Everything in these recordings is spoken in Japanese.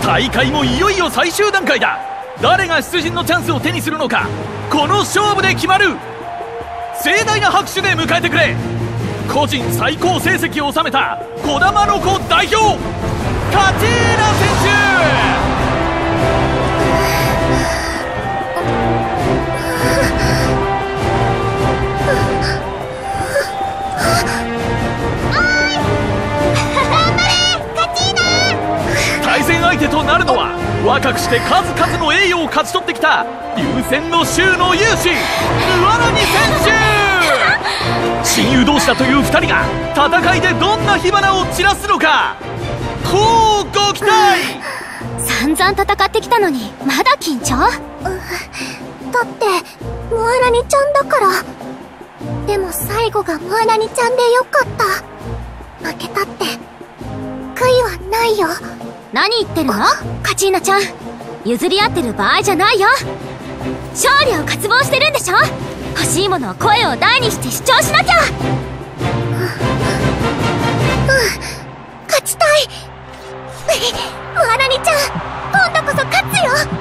大会もいよいよ最終段階だ。誰が出陣のチャンスを手にするのか、この勝負で決まる。盛大な拍手で迎えてくれ。個人最高成績を収めた児玉の子代表、カティーナ選手。対戦相手となるのは若くして数々の栄誉を勝ち取ってきた竜戦の衆の勇士、ムワラニ選手。親友同士だという2人が戦いでどんな火花を散らすのか、こうご期待。 散々戦ってきたのにまだ緊張？だってムワラニちゃんだから。でも最後がムワラニちゃんでよかった。負けたって悔いはないよ。何言ってるのカチーナちゃん、譲り合ってる場合じゃないよ。勝利を渇望してるんでしょ。欲しいものは声を大にして主張しなきゃ。勝ちたい。ムワラニちゃん、今度こそ勝つよ。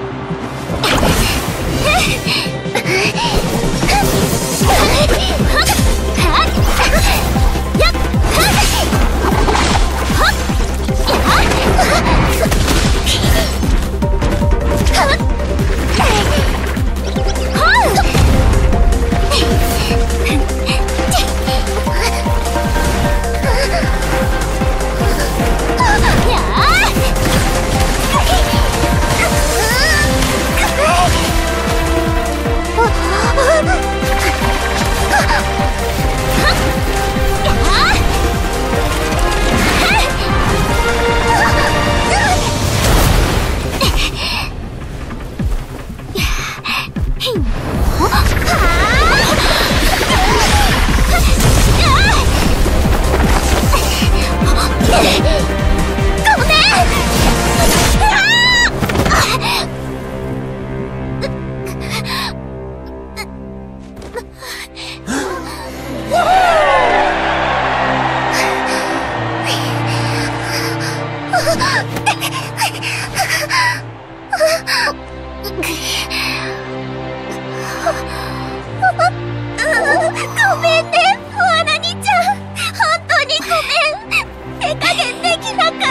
ごめんね、ムワラニちゃん。本当にごめん。手加減できなかった。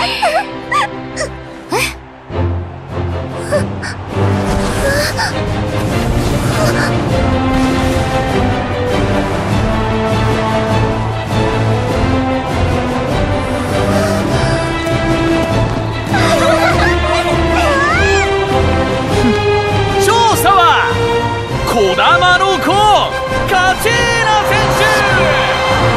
勝者は児玉の子カチーナ選手。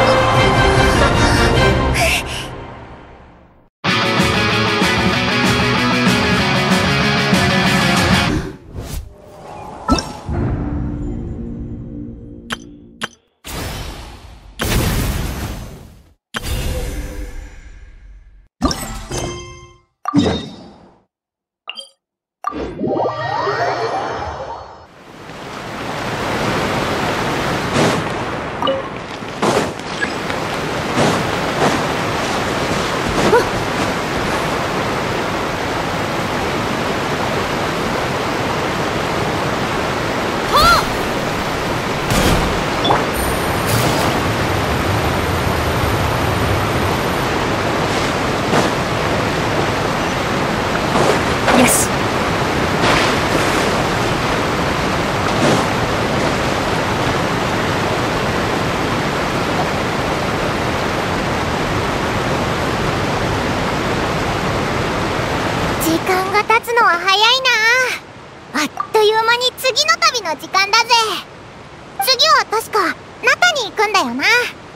次の旅の時間だぜ。次は確か中に行くんだよな。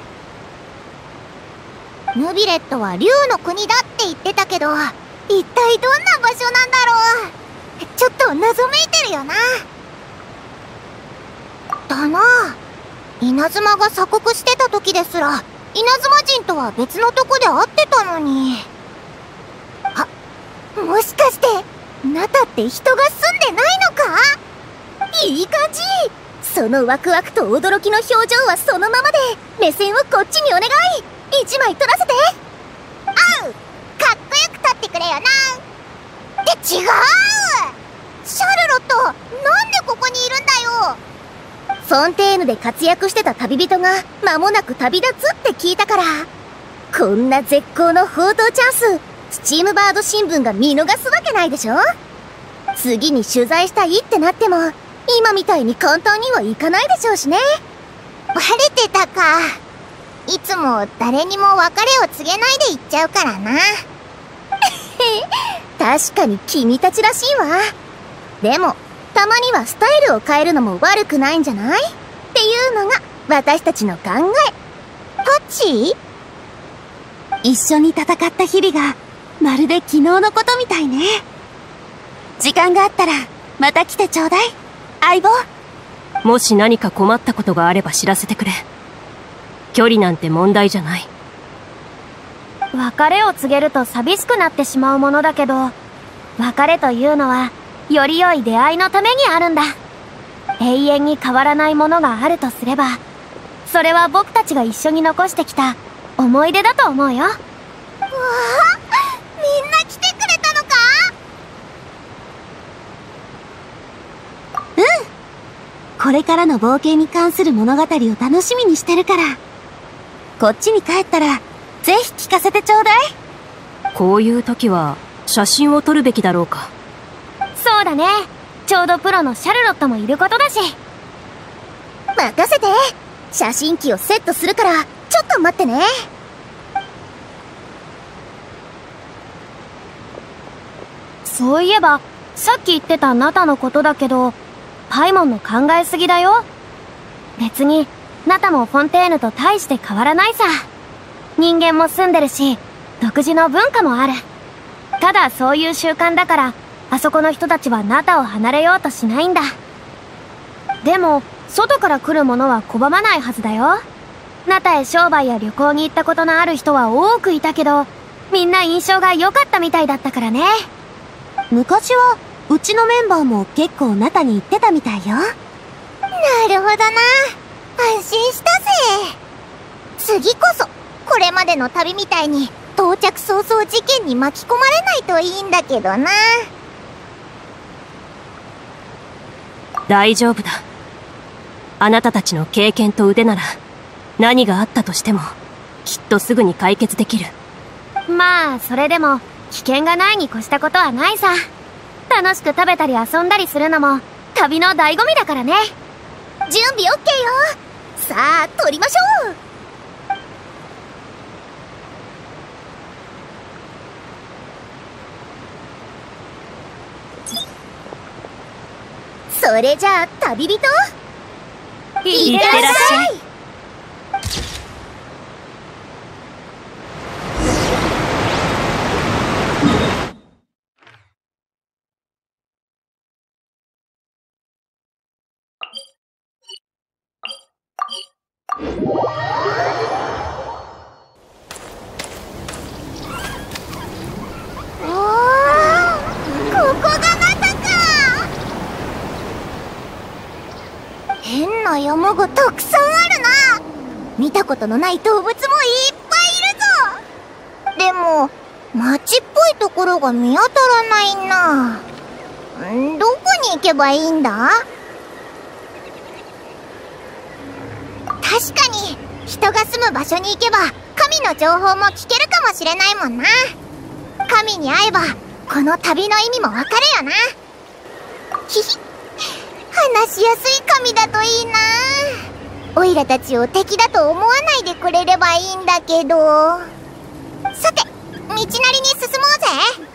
ヌビレットは竜の国だって言ってたけど、一体どんな場所なんだろう。ちょっと謎めいてるよな。だな。稲妻が鎖国してた時ですら稲妻人とは別のとこで会ってたのに。あ、もしかしてナタって人が住んでないのか。いい感じ。そのワクワクと驚きの表情はそのままで、目線をこっちにお願い。1枚撮らせて。あう、かっこよく撮ってくれよな。 違う。シャルロット、なんでここにいるんだよ。フォンテーヌで活躍してた旅人が間もなく旅立つって聞いたから。こんな絶好の報道チャンス、スチームバード新聞が見逃すわけないでしょ。次に取材したいってなっても今みたいに簡単にはいかないでしょうしね。バレてたか。いつも誰にも別れを告げないで行っちゃうからな。確かに君たちらしいわ。でもたまにはスタイルを変えるのも悪くないんじゃないっていうのが私たちの考え。タッチ？一緒に戦った日々がまるで昨日のことみたいね。時間があったらまた来てちょうだい、相棒。 もし何か困ったことがあれば知らせてくれ。距離なんて問題じゃない。 別れを告げると寂しくなってしまうものだけど、別れというのはより良い出会いのためにあるんだ。永遠に変わらないものがあるとすれば、それは僕たちが一緒に残してきた思い出だと思うよ。うわあ、 みんな来てくれたのか？ うん。これからの冒険に関する物語を楽しみにしてるから。こっちに帰ったらぜひ聞かせてちょうだい。 こういう時は写真を撮るべきだろうか。 そうだね。ちょうどプロのシャルロットもいることだし。 任せて。写真機をセットするからちょっと待ってね。 そういえばさっき言ってたナタのことだけど、パイモンの考えすぎだよ。別にナタもフォンテーヌと大して変わらないさ。人間も住んでるし独自の文化もある。ただそういう習慣だからあそこの人たちはナタを離れようとしないんだ。でも外から来るものは拒まないはずだよ。ナタへ商売や旅行に行ったことのある人は多くいたけど、みんな印象が良かったみたいだったからね。昔はうちのメンバーも結構ナタに行ってたみたいよ。 なるほどな。安心したぜ。次こそこれまでの旅みたいに到着早々事件に巻き込まれないといいんだけどな。 大丈夫だ。あなたたちの経験と腕なら何があったとしてもきっとすぐに解決できる。 まあそれでも危険がないに越したことはないさ。楽しく食べたり遊んだりするのも旅の醍醐味だからね。 準備 OK よ。さあ撮りましょう。それじゃあ旅人、 いってらっしゃい。 変な山がたくさんあるな。見たことのない動物もいっぱいいるぞ。でも町っぽいところが見当たらないな。どこに行けばいいんだ？確かに人が住む場所に行けば神の情報も聞けるかもしれないもんな。神に会えばこの旅の意味もわかるよな。ひひ、話しやすい神だといいな。オイラたちを敵だと思わないでくれればいいんだけど。さて、道なりに進もうぜ。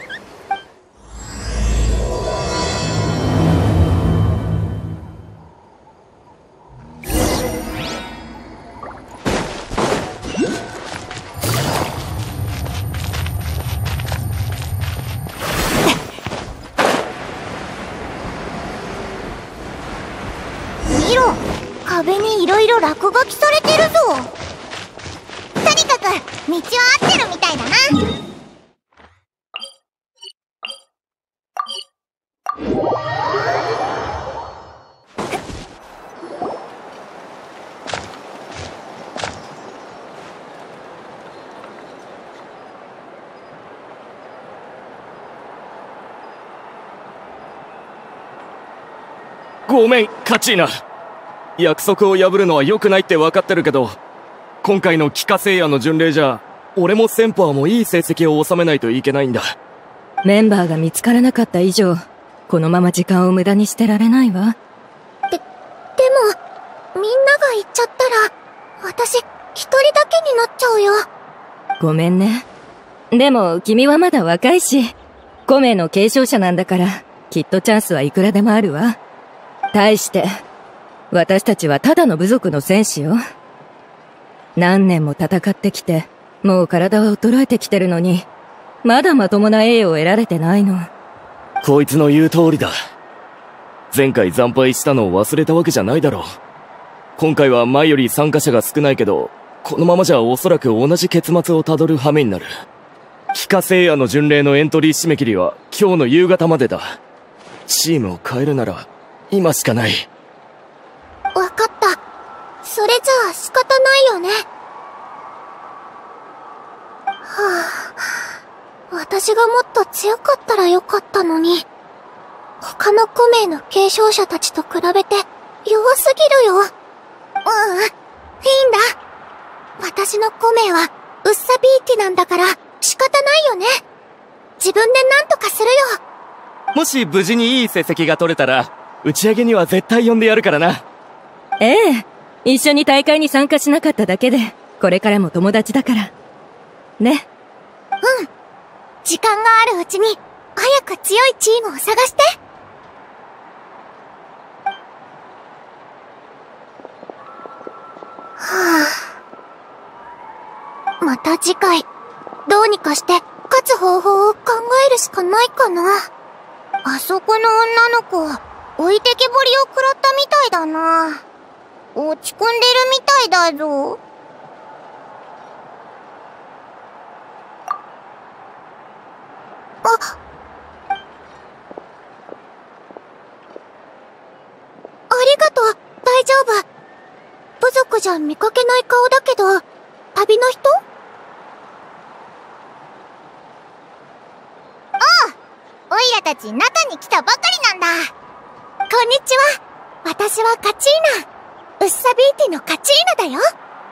壁にいろいろ落書きされてるぞ。とにかく道は合ってるみたいだな。 ごめん、カチーナ。約束を破るのは良くないって分かってるけど、今回の帰化聖夜の巡礼じゃ、俺もセンパーもいい成績を収めないといけないんだ。 メンバーが見つからなかった以上、このまま時間を無駄にしてられないわ。 でも、みんなが行っちゃったら、私、一人だけになっちゃうよ。 ごめんね。でも、君はまだ若いし、5名の継承者なんだから、きっとチャンスはいくらでもあるわ。対して、私たちはただの部族の戦士よ。何年も戦ってきて、もう体は衰えてきてるのに、まだまともな栄誉を得られてないの。 こいつの言う通りだ。前回惨敗したのを忘れたわけじゃないだろう。今回は前より参加者が少ないけど、このままじゃおそらく同じ結末をたどる羽目になる。帰化聖夜の巡礼のエントリー締め切りは今日の夕方までだ。チームを変えるなら今しかない。 わかった。それじゃあ仕方ないよね。私がもっと強かったらよかったのに。他の5名の継承者たちと比べて弱すぎるよ。いいんだ。私の5名はウッサビーティなんだから仕方ないよね。自分で何とかするよ。 もし無事にいい成績が取れたら、打ち上げには絶対呼んでやるからな。 ええ、一緒に大会に参加しなかっただけで、これからも友達だから。ね。 うん。時間があるうちに、早く強いチームを探して。また次回、どうにかして勝つ方法を考えるしかないかな。あそこの女の子、置いてけぼりを食らったみたいだな。落ち込んでるみたいだぞ。ありがとう、大丈夫。部族じゃ見かけない顔だけど、旅の人？おいらたち中に来たばかりなんだ。こんにちは。私はカチーナ。ウッサビーティのカチーナだよ。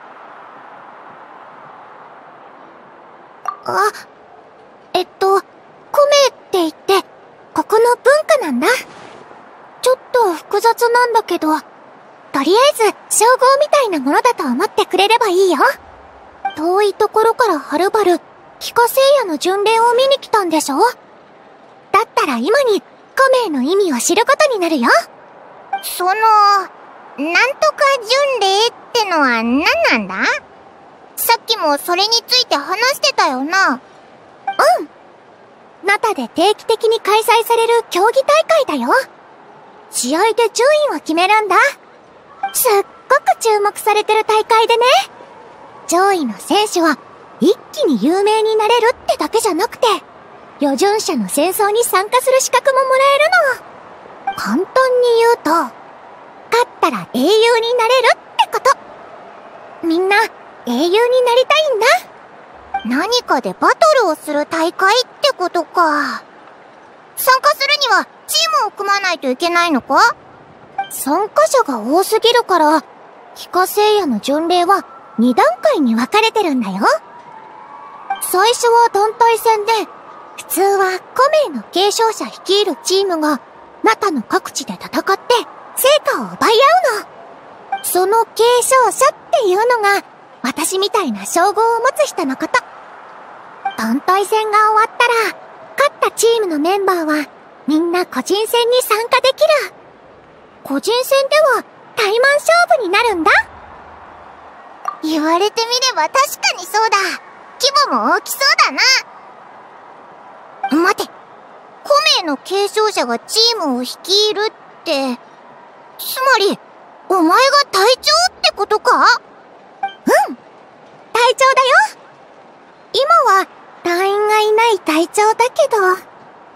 コメって言って、ここの文化なんだ。ちょっと複雑なんだけど、とりあえず称号みたいなものだと思ってくれればいいよ。遠いところからはるばる、帰化聖夜の巡礼を見に来たんでしょ？だったら今に、コメの意味を知ることになるよ。なんとか巡礼ってのは何なんだ？さっきもそれについて話してたよな。うん。ナタで定期的に開催される競技大会だよ。試合で順位を決めるんだ。すっごく注目されてる大会でね。上位の選手は一気に有名になれるってだけじゃなくて、予準者の戦争に参加する資格ももらえるの。簡単に言うと、勝ったら英雄になれるってこと。みんな英雄になりたいんだ。何かでバトルをする大会ってことか。参加するにはチームを組まないといけないのか？参加者が多すぎるから、帰化聖夜の巡礼は2段階に分かれてるんだよ。最初は団体戦で、普通は5名の継承者率いるチームが、ナタの各地で戦って、成果を奪い合うの。その継承者っていうのが、私みたいな称号を持つ人のこと。団体戦が終わったら、勝ったチームのメンバーは、みんな個人戦に参加できる。個人戦では、タイマン勝負になるんだ。言われてみれば確かにそうだ。規模も大きそうだな。待て。5名の継承者がチームを率いるって、つまり、お前が隊長ってことか？うん。隊長だよ。今は、隊員がいない隊長だけど。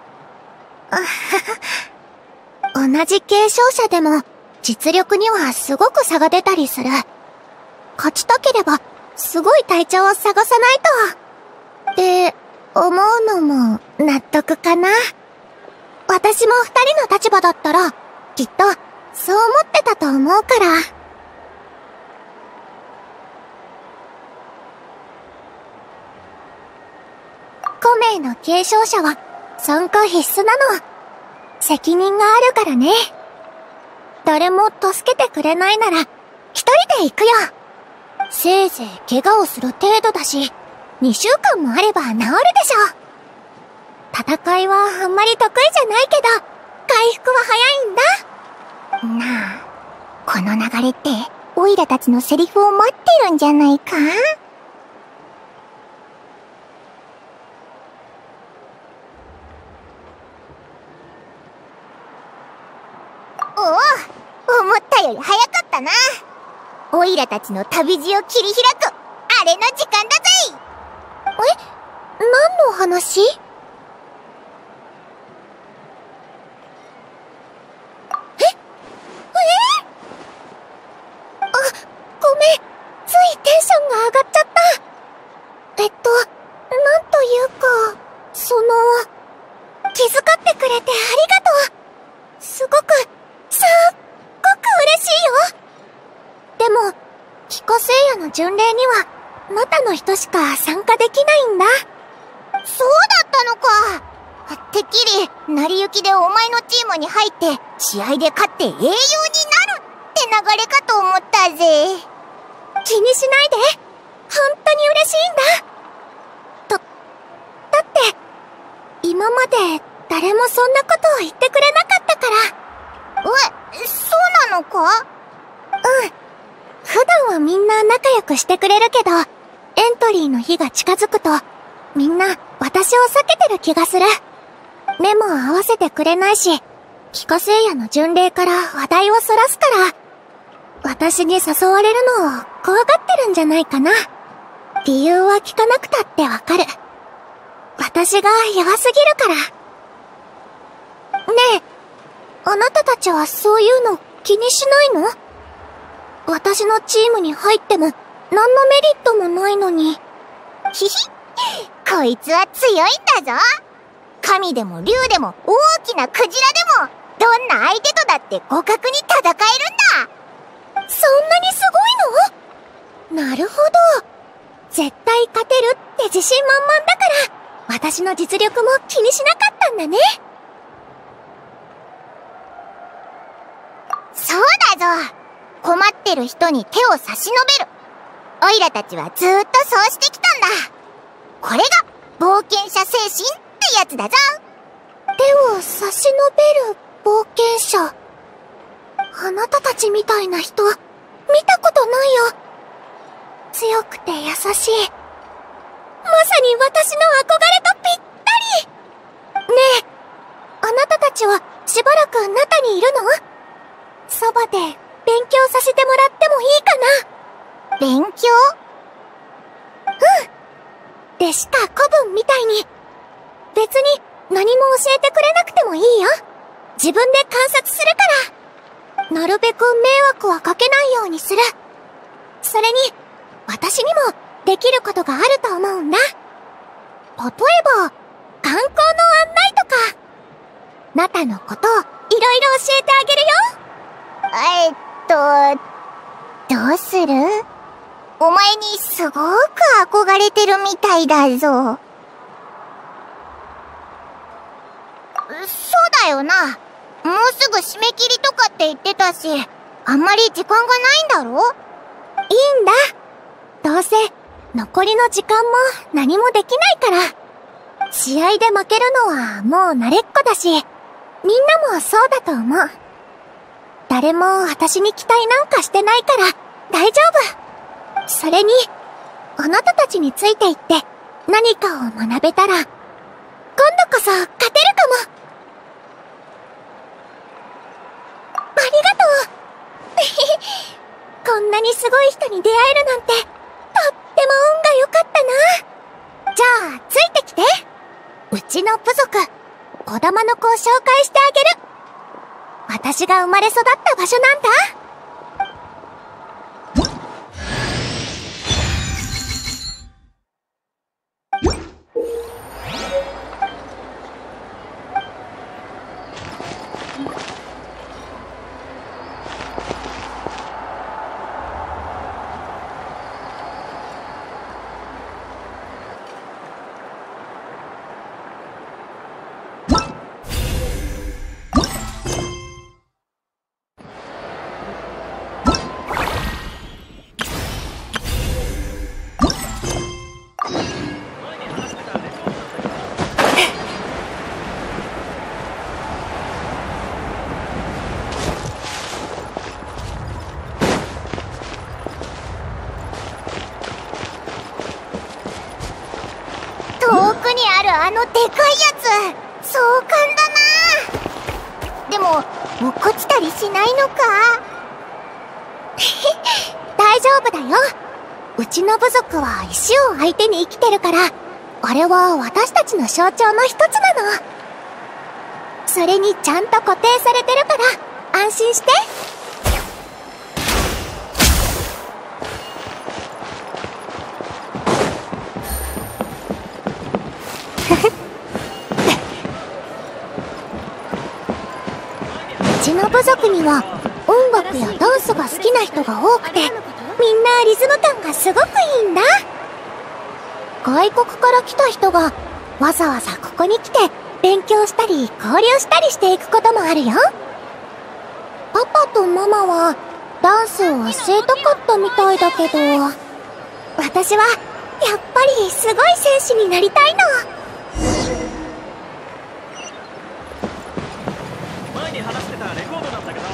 同じ継承者でも、実力にはすごく差が出たりする。勝ちたければ、すごい隊長を探さないと。って思うのも納得かな。私も2人の立場だったら、きっとそう思ってたと思うから。5名の継承者は参加必須なの。責任があるからね。誰も助けてくれないなら一人で行くよ。せいぜい怪我をする程度だし、2週間もあれば治るでしょ。戦いはあんまり得意じゃないけど、回復は早いんだ。なあ、この流れってオイラたちのセリフを待ってるんじゃないか？おお、思ったより早かったな。オイラたちの旅路を切り開くあれの時間だぜ。何の話？ごめん。ついテンションが上がっちゃった。なんというか、気遣ってくれてありがとう。すごく嬉しいよ。でも、キカ聖夜の巡礼には、ナタの人しか参加できないんだ。そうだったのか。てっきり、成り行きでお前のチームに入って、試合で勝って英雄になるって流れかと思ったぜ。気にしないで。本当に嬉しいんだ。だって、今まで誰もそんなことを言ってくれなかったから。そうなのか？うん。普段はみんな仲良くしてくれるけど、エントリーの日が近づくと、みんな私を避けてる気がする。目も合わせてくれないし、キカ聖夜の巡礼から話題をそらすから、私に誘われるのを怖がってるんじゃないかな。理由は聞かなくたってわかる。私が弱すぎるから。ねえ、あなたたちはそういうの気にしないの？私のチームに入っても何のメリットもないのに。ひひ、こいつは強いんだぞ。神でも竜でも大きなクジラでも、どんな相手とだって互角に戦えるんだ。そんなにすごいの？なるほど。絶対勝てるって自信満々だから、私の実力も気にしなかったんだね。そうだぞ。困ってる人に手を差し伸べる。オイラたちはずーっとそうしてきたんだ。これが冒険者精神ってやつだぞ。手を差し伸べる冒険者。あなたたちみたいな人、見たことないよ。強くて優しい。まさに私の憧れとぴったり。ねえ、あなたたちはしばらくナタにいるの？そばで勉強させてもらってもいいかな？勉強？うん。弟子か子分みたいに。別に何も教えてくれなくてもいいよ。自分で観察するから。なるべく迷惑はかけないようにする。それに、私にもできることがあると思うんだ。例えば、観光の案内とか。ナタのことをいろいろ教えてあげるよ。どうする？お前にすごく憧れてるみたいだぞ。そうだよな。もうすぐ締め切りとかって言ってたし、あんまり時間がないんだろ？いいんだ。どうせ、残りの時間も何もできないから。試合で負けるのはもう慣れっこだし、みんなもそうだと思う。誰も私に期待なんかしてないから大丈夫。それに、あなたたちについていって何かを学べたら、今度こそ勝てるかも。ありがとう。こんなにすごい人に出会えるなんて、とっても運が良かったな。じゃあ、ついてきて。うちの部族、小玉の子を紹介してあげる。私が生まれ育った場所なんだ。 のでかいやつ、壮観だな。でも落っこちたりしないのか？大丈夫だよ。うちの部族は石を相手に生きてるから、あれは私たちの象徴の一つなの。それにちゃんと固定されてるから安心して。うちの部族には音楽やダンスが好きな人が多くて、みんなリズム感がすごくいいんだ。外国から来た人がわざわざここに来て勉強したり交流したりしていくこともあるよ。パパとママはダンスを教えたかったみたいだけど、私はやっぱりすごい戦士になりたいの。 前に話してたレコードなんだけど。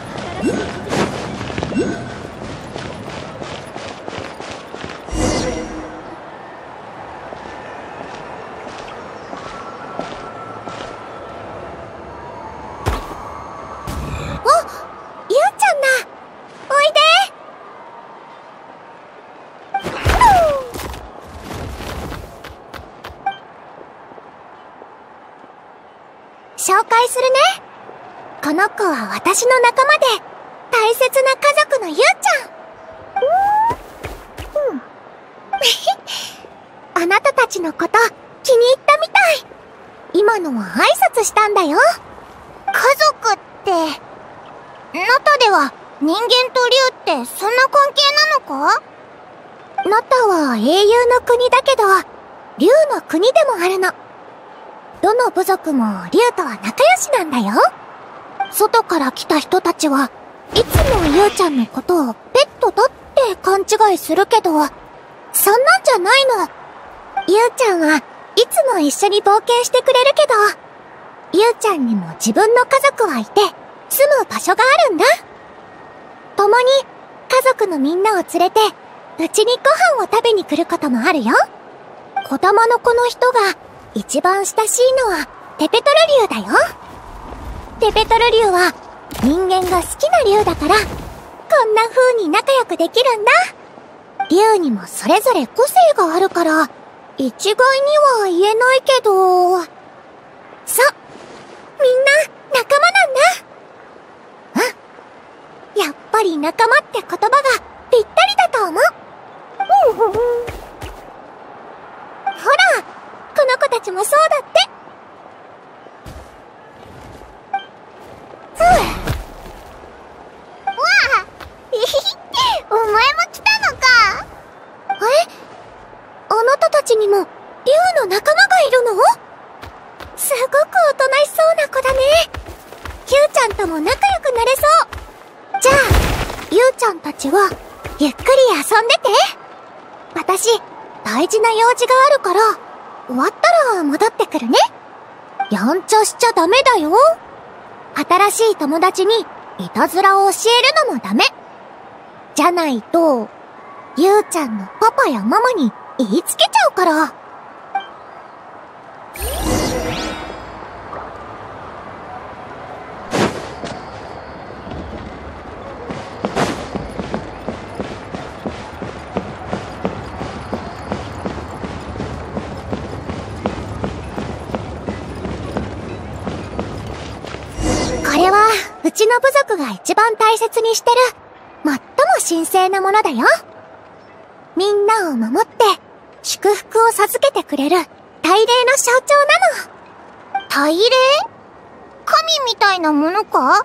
紹介するね。この子は私の仲間で大切な家族のゆうちゃん。あなたたちのこと気に入ったみたい。今のは挨拶したんだよ。家族って、ナタでは人間と竜ってそんな関係なのか？ナタは英雄の国だけど、竜の国でもあるの。どの部族も竜とは仲良しなんだよ。外から来た人たちはいつもゆうちゃんのことをペットだって勘違いするけど、そんなんじゃないの。ゆうちゃんはいつも一緒に冒険してくれるけど、ゆうちゃんにも自分の家族はいて住む場所があるんだ。共に家族のみんなを連れてうちにご飯を食べに来ることもあるよ。子玉の子の人が一番親しいのはテペトル竜だよ。テペトル竜は人間が好きな竜だから、こんな風に仲良くできるんだ。竜にもそれぞれ個性があるから一概には言えないけど、そう、みんな仲間なんだ。やっぱり仲間って言葉がぴったりだと思う。ほら、この子たちもそうだって。わあお前も来たのか。あなたたちにも竜の仲間がいるの？すごくおとなしそうな子だね。ゆうちゃんとも仲良くなれそう。じゃあゆうちゃんたちはゆっくり遊んでて。私大事な用事があるから終わったら戻ってくるね。やんちゃしちゃダメだよ。新しい友達にいたずらを教えるのもダメ。じゃないとゆうちゃんのパパやママに言いつけちゃうから。これはうちの部族が一番大切にしてる最も神聖なものだよ。みんなを守って祝福を授けてくれる大霊の象徴なの。大霊？神みたいなものか？まあ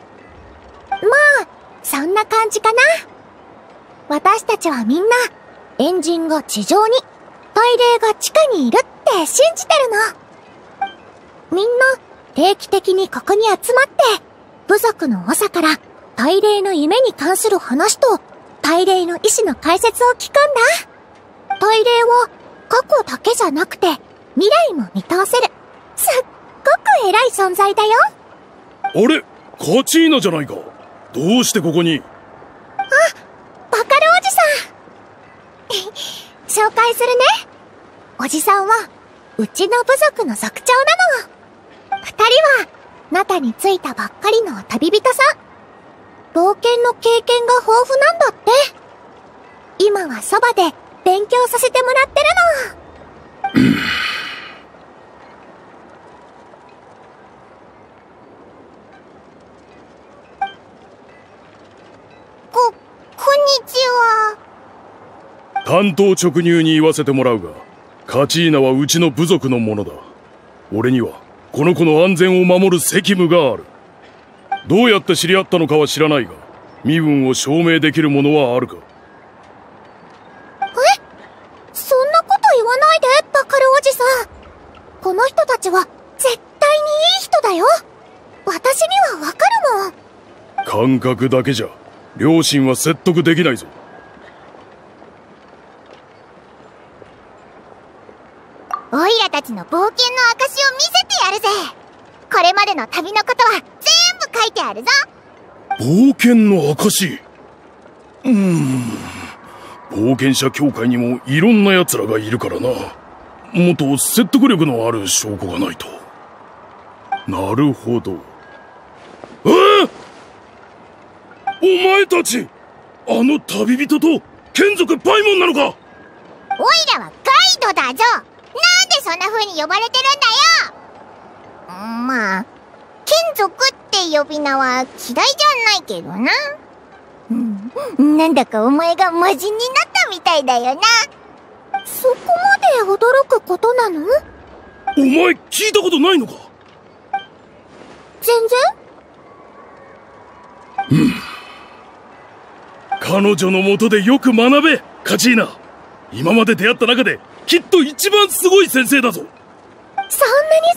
そんな感じかな。私たちはみんなエンジンが地上に、大霊が地下にいるって信じてるの。みんな定期的にここに集まって部族の長から大霊の夢に関する話と大霊の意志の解説を聞くんだ。大霊は過去だけじゃなくて未来も見通せるすっごく偉い存在だよ。 あれ、カチーナじゃないか。どうしてここに？ バカルおじさん紹介するね。おじさんはうちの部族の族長なの。二人は、ナタに着いたばっかりの旅人さ。冒険の経験が豊富なんだって。今はそばで勉強させてもらってるの。こんにちは。 単刀直入に言わせてもらうが、カチーナはうちの部族のものだ。俺にはこの子の安全を守る責務がある。どうやって知り合ったのかは知らないが、身分を証明できるものはあるか？ そんなこと言わないで、バカルおじさん。この人たちは絶対にいい人だよ。私にはわかるもん。 感覚だけじゃ両親は説得できないぞ。 オイラたちの冒険の証を見せてやるぜ。これまでの旅のことは全部書いてあるぞ。 冒険の証？冒険者協会にもいろんな奴らがいるからな。もっと説得力のある証拠がないと。なるほど。お前たち、あの旅人と眷属パイモンなのか？ オイラはガイドだぞ。なんでそんな風に呼ばれてるんだよ。まあ、眷属って呼び名は嫌いじゃないけどな。なんだかお前が魔人になったみたいだよな。そこまで驚くことなの？ お前聞いたことないのか？ 全然。 彼女のもとでよく学べ、カチーナ。今まで出会った中できっと一番すごい先生だぞ。 そんなにす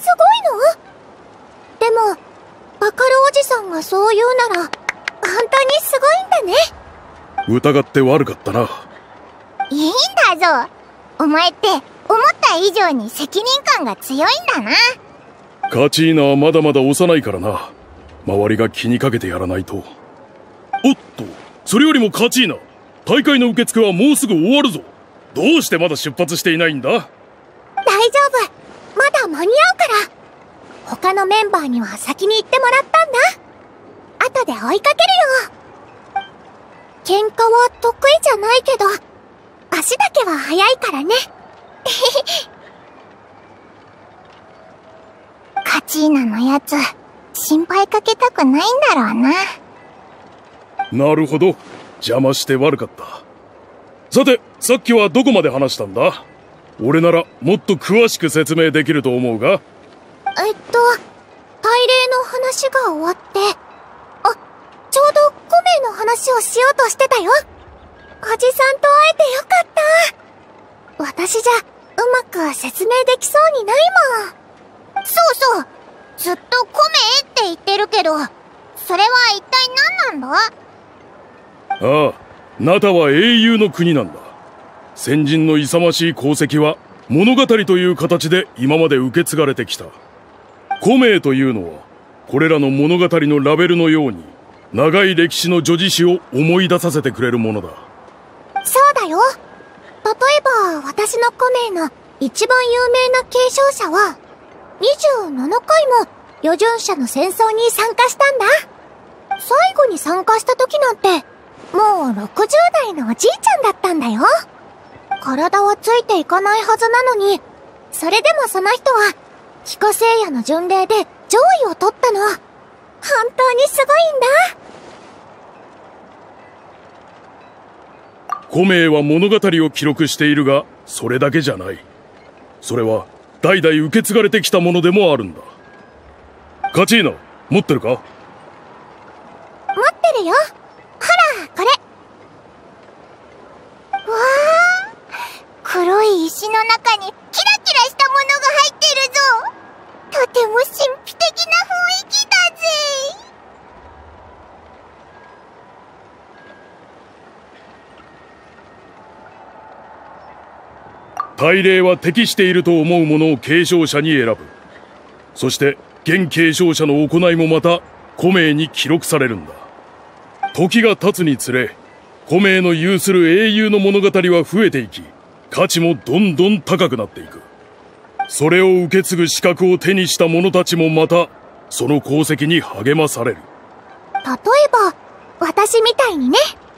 ごいの？でも、バカルおじさんがそう言うなら、本当にすごいんだね。 疑って悪かったな。 いいんだぞ。お前って思った以上に責任感が強いんだな。 カチーナはまだまだ幼いからな。周りが気にかけてやらないと。おっと、それよりもカチーナ、大会の受付はもうすぐ終わるぞ。どうしてまだ出発していないんだ？ 大丈夫。まだ間に合うから。他のメンバーには先に行ってもらったんだ。後で追いかけるよ。喧嘩は得意じゃないけど、足だけは速いからね。カチーナのやつ、心配かけたくないんだろうな。 なるほど。邪魔して悪かった。さて、さっきはどこまで話したんだ？俺ならもっと詳しく説明できると思うが。 大礼の話が終わって、ちょうどコメの話をしようとしてたよ。おじさんと会えてよかった。私じゃうまく説明できそうにないもん。そうそう。ずっとコメって言ってるけど、それは一体何なんだ？ ああ、ナタは英雄の国なんだ。先人の勇ましい功績は物語という形で今まで受け継がれてきた。コメというのはこれらの物語のラベルのように長い歴史の叙事詩を思い出させてくれるものだ。 そうだよ。例えば私のコメの一番有名な継承者は27回も預順者の戦争に参加したんだ。最後に参加した時なんてもう60代のおじいちゃんだったんだよ。体はついていかないはずなのに、それでもその人は彦星夜の巡礼で上位を取ったの。本当にすごいんだ。 コメは物語を記録しているが、それだけじゃない。それは代々受け継がれてきたものでもあるんだ。カチーナ、持ってるか？ 持ってるよ。ほら、これ。わあ、黒い石の中にキラキラしたものが入ってるぞ。とても神秘的な雰囲気だぜ。 大礼は適していると思うものを継承者に選ぶ。そして現継承者の行いもまたコメに記録されるんだ。時が経つにつれ、コメの有する英雄の物語は増えていき、価値もどんどん高くなっていく。 それを受け継ぐ資格を手にした者たちもまたその功績に励まされる。 例えば私みたいにね。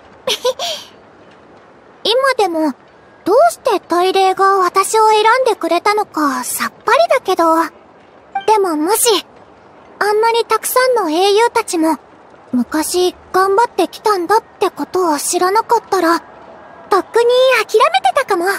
今でもどうして大霊が私を選んでくれたのかさっぱりだけど、でももしあんなにたくさんの英雄たちも昔頑張ってきたんだってことを知らなかったら、とっくに諦めてたかも。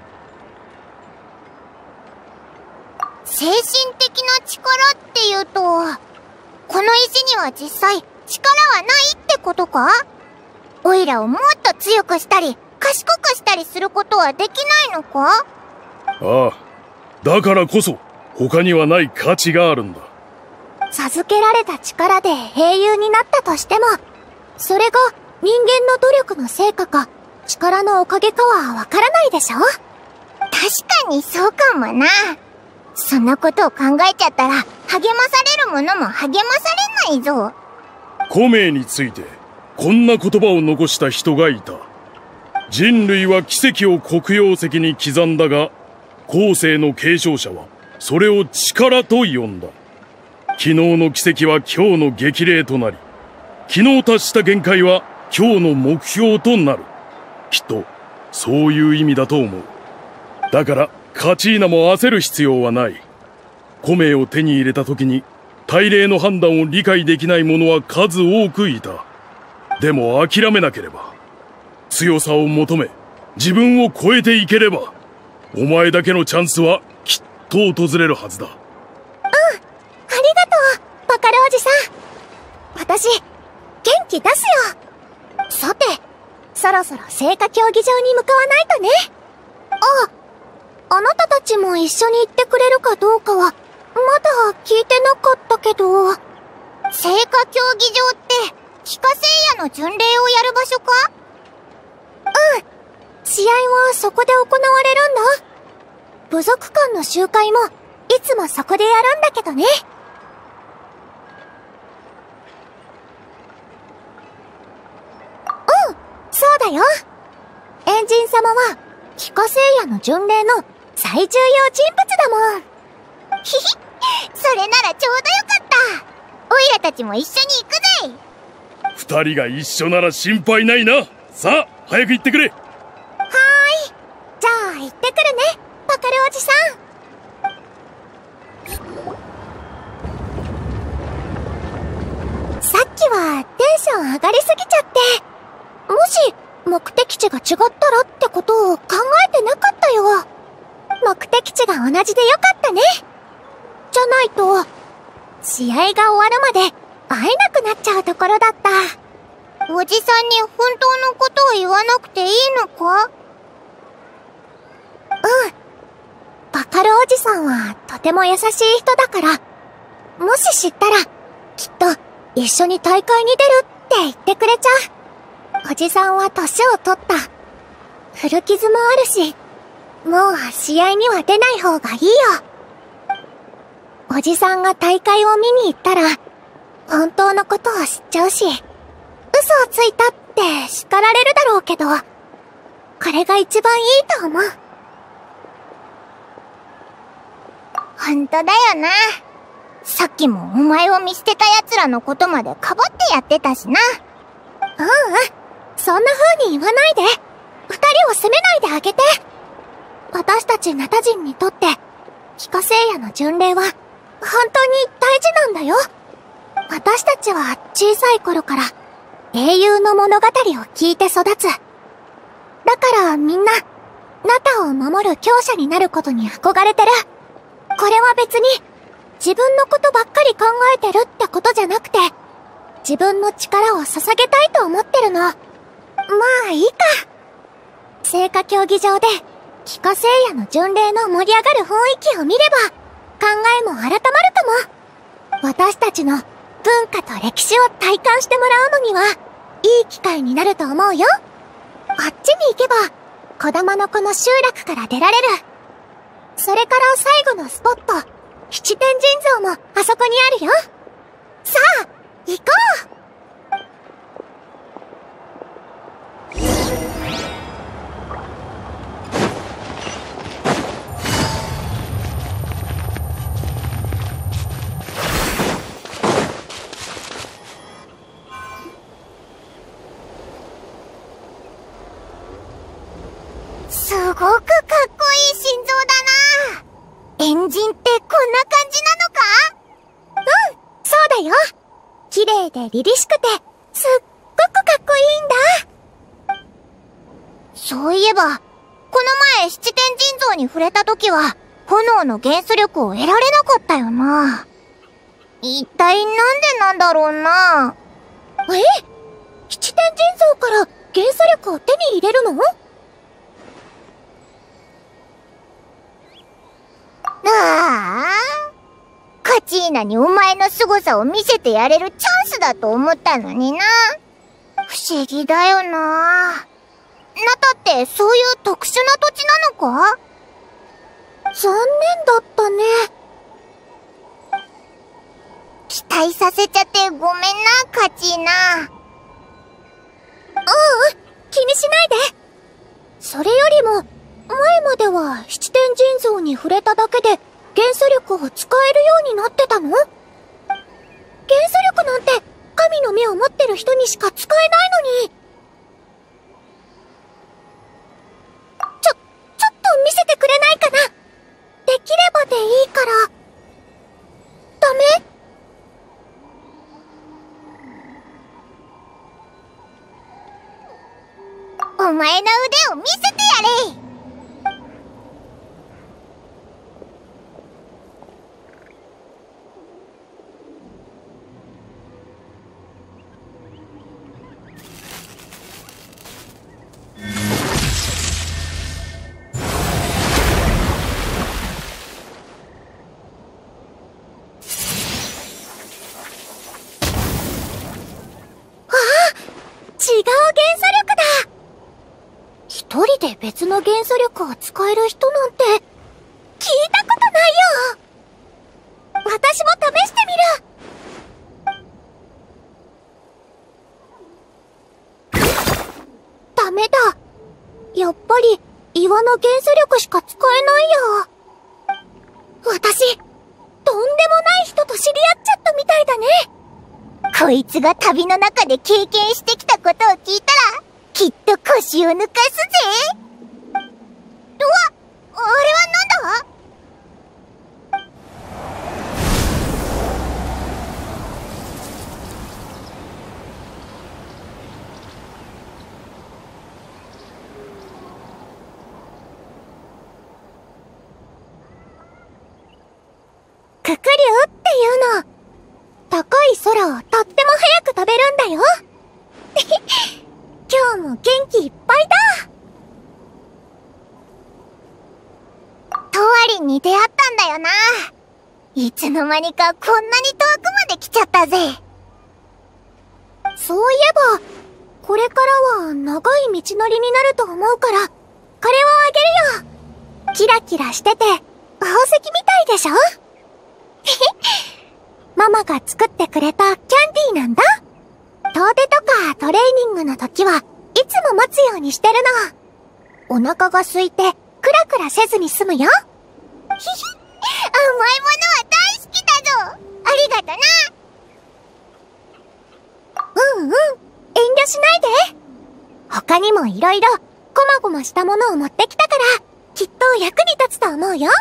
精神的な力っていうと、この石には実際力はないってことか？オイラをもっと強くしたり賢くしたりすることはできないのか？ ああ、だからこそ他にはない価値があるんだ。 授けられた力で英雄になったとしても、それが人間の努力の成果か力のおかげかはわからないでしょ？ 確かにそうかもな。そんなことを考えちゃったら励まされるものも励まされないぞ。 孔明についてこんな言葉を残した人がいた。人類は奇跡を黒曜石に刻んだが、後世の継承者はそれを力と呼んだ。昨日の奇跡は今日の激励となり、昨日達した限界は今日の目標となる。きっとそういう意味だと思う。だからカチーナも焦る必要はない。孔明を手に入れた時に大霊の判断を理解できない者は数多くいた。でも諦めなければ、強さを求め自分を超えていければ、お前だけのチャンスはきっと訪れるはずだ。 ありがとう、バカルおじさん。私、元気出すよ。さて、そろそろ聖火競技場に向かわないとね。あなたたちも一緒に行ってくれるかどうかは、まだ聞いてなかったけど。 聖火競技場って、騎化聖夜の巡礼をやる場所か？ 試合はそこで行われるんだ。部族間の集会も、いつもそこでやるんだけどね。そうだよ。エンジン様は、騎化聖夜の巡礼の最重要人物だもん。 ひひ、それならちょうどよかった。オイラたちも一緒に行くぜ。 二人が一緒なら心配ないな。さあ、早く行ってくれ。 はーい。じゃあ行ってくるね、バカルおじさん。さっきはテンション上がりすぎちゃって、もし目的地が違ったらってことを考えてなかったよ。目的地が同じでよかったね。じゃないと、試合が終わるまで会えなくなっちゃうところだった。 おじさんに本当のことを言わなくていいのか？ バカルおじさんはとても優しい人だから、もし知ったら、きっと一緒に大会に出るって言ってくれちゃう。おじさんは年を取った。古傷もあるし、もう試合には出ない方がいいよ。おじさんが大会を見に行ったら、本当のことを知っちゃうし、嘘をついたって叱られるだろうけど、これが一番いいと思う。 本当だよな。さっきもお前を見捨てた奴らのことまでかばってやってたしな。 そんな風に言わないで。二人を責めないであげて。私たちナタ人にとって、騎化聖夜の巡礼は、本当に大事なんだよ。私たちは小さい頃から、英雄の物語を聞いて育つ。だからみんな、ナタを守る強者になることに憧れてる。これは別に、自分のことばっかり考えてるってことじゃなくて、自分の力を捧げたいと思ってるの。まあいいか。聖火競技場で、騎化聖夜の巡礼の盛り上がる雰囲気を見れば、考えも改まるかも。私たちの文化と歴史を体感してもらうのには、いい機会になると思うよ。あっちに行けば、小玉の子の集落から出られる。それから最後のスポット、七天神像もあそこにあるよ。さあ、行こう。 感じなのか？ うん、そうだよ。綺麗で凛々しくて、すっごくかっこいいんだ。 そういえば、この前七天神像に触れた時は、炎の元素力を得られなかったよな。一体なんでなんだろうな。 七天神像から元素力を手に入れるの？ ああ、カチーナにお前の凄さを見せてやれるチャンスだと思ったのにな。不思議だよな。ナタってそういう特殊な土地なのか？ 残念だったね。 期待させちゃってごめんな、カチーナ。 気にしないで。それよりも、前までは七天神像に触れただけで元素力を使えるようになってたの？元素力なんて神の目を持ってる人にしか使えないのに。ちょっと見せてくれないかな？できればでいいから。ダメ？ お前の腕を見せてやれ！ 違う元素力だ！一人で別の元素力を使える人なんて、聞いたことないよ！私も試してみる！ダメだ。やっぱり、岩の元素力しか使えないよ。私、とんでもない人と知り合っちゃったみたいだね。 こいつが旅の中で経験してきたことを聞いたら、きっと腰を抜かすぜ。うわ、あれはなんだ？ ククリュウっていうの。高い空をとっても早く飛べるんだよ。今日も元気いっぱいだ。 トワリンに出会ったんだよな。いつの間にかこんなに遠くまで来ちゃったぜ。 そういえば、これからは長い道のりになると思うから、これをあげるよ。キラキラしてて、宝石みたいでしょ？ママが作ってくれたキャンディーなんだ。遠出とかトレーニングの時はいつも待つようにしてるの。お腹が空いてクラクラせずに済むよ。 甘いものは大好きだぞ。ありがとな。 遠慮しないで。他にもいろいろこまごましたものを持ってきたから、きっと役に立つと思うよ。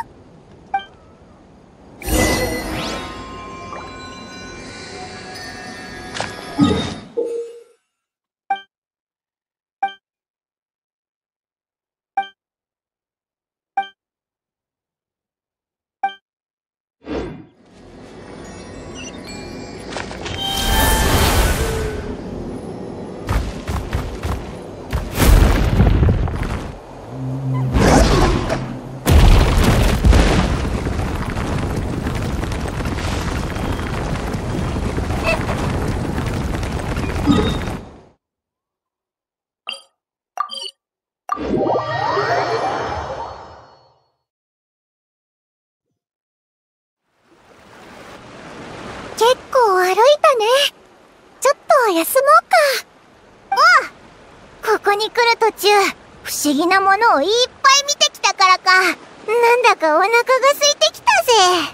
結構歩いたね。ちょっと休もうか。ここに来る途中、不思議なものをいっぱい見てきたからか、なんだかお腹が空いてきたぜ。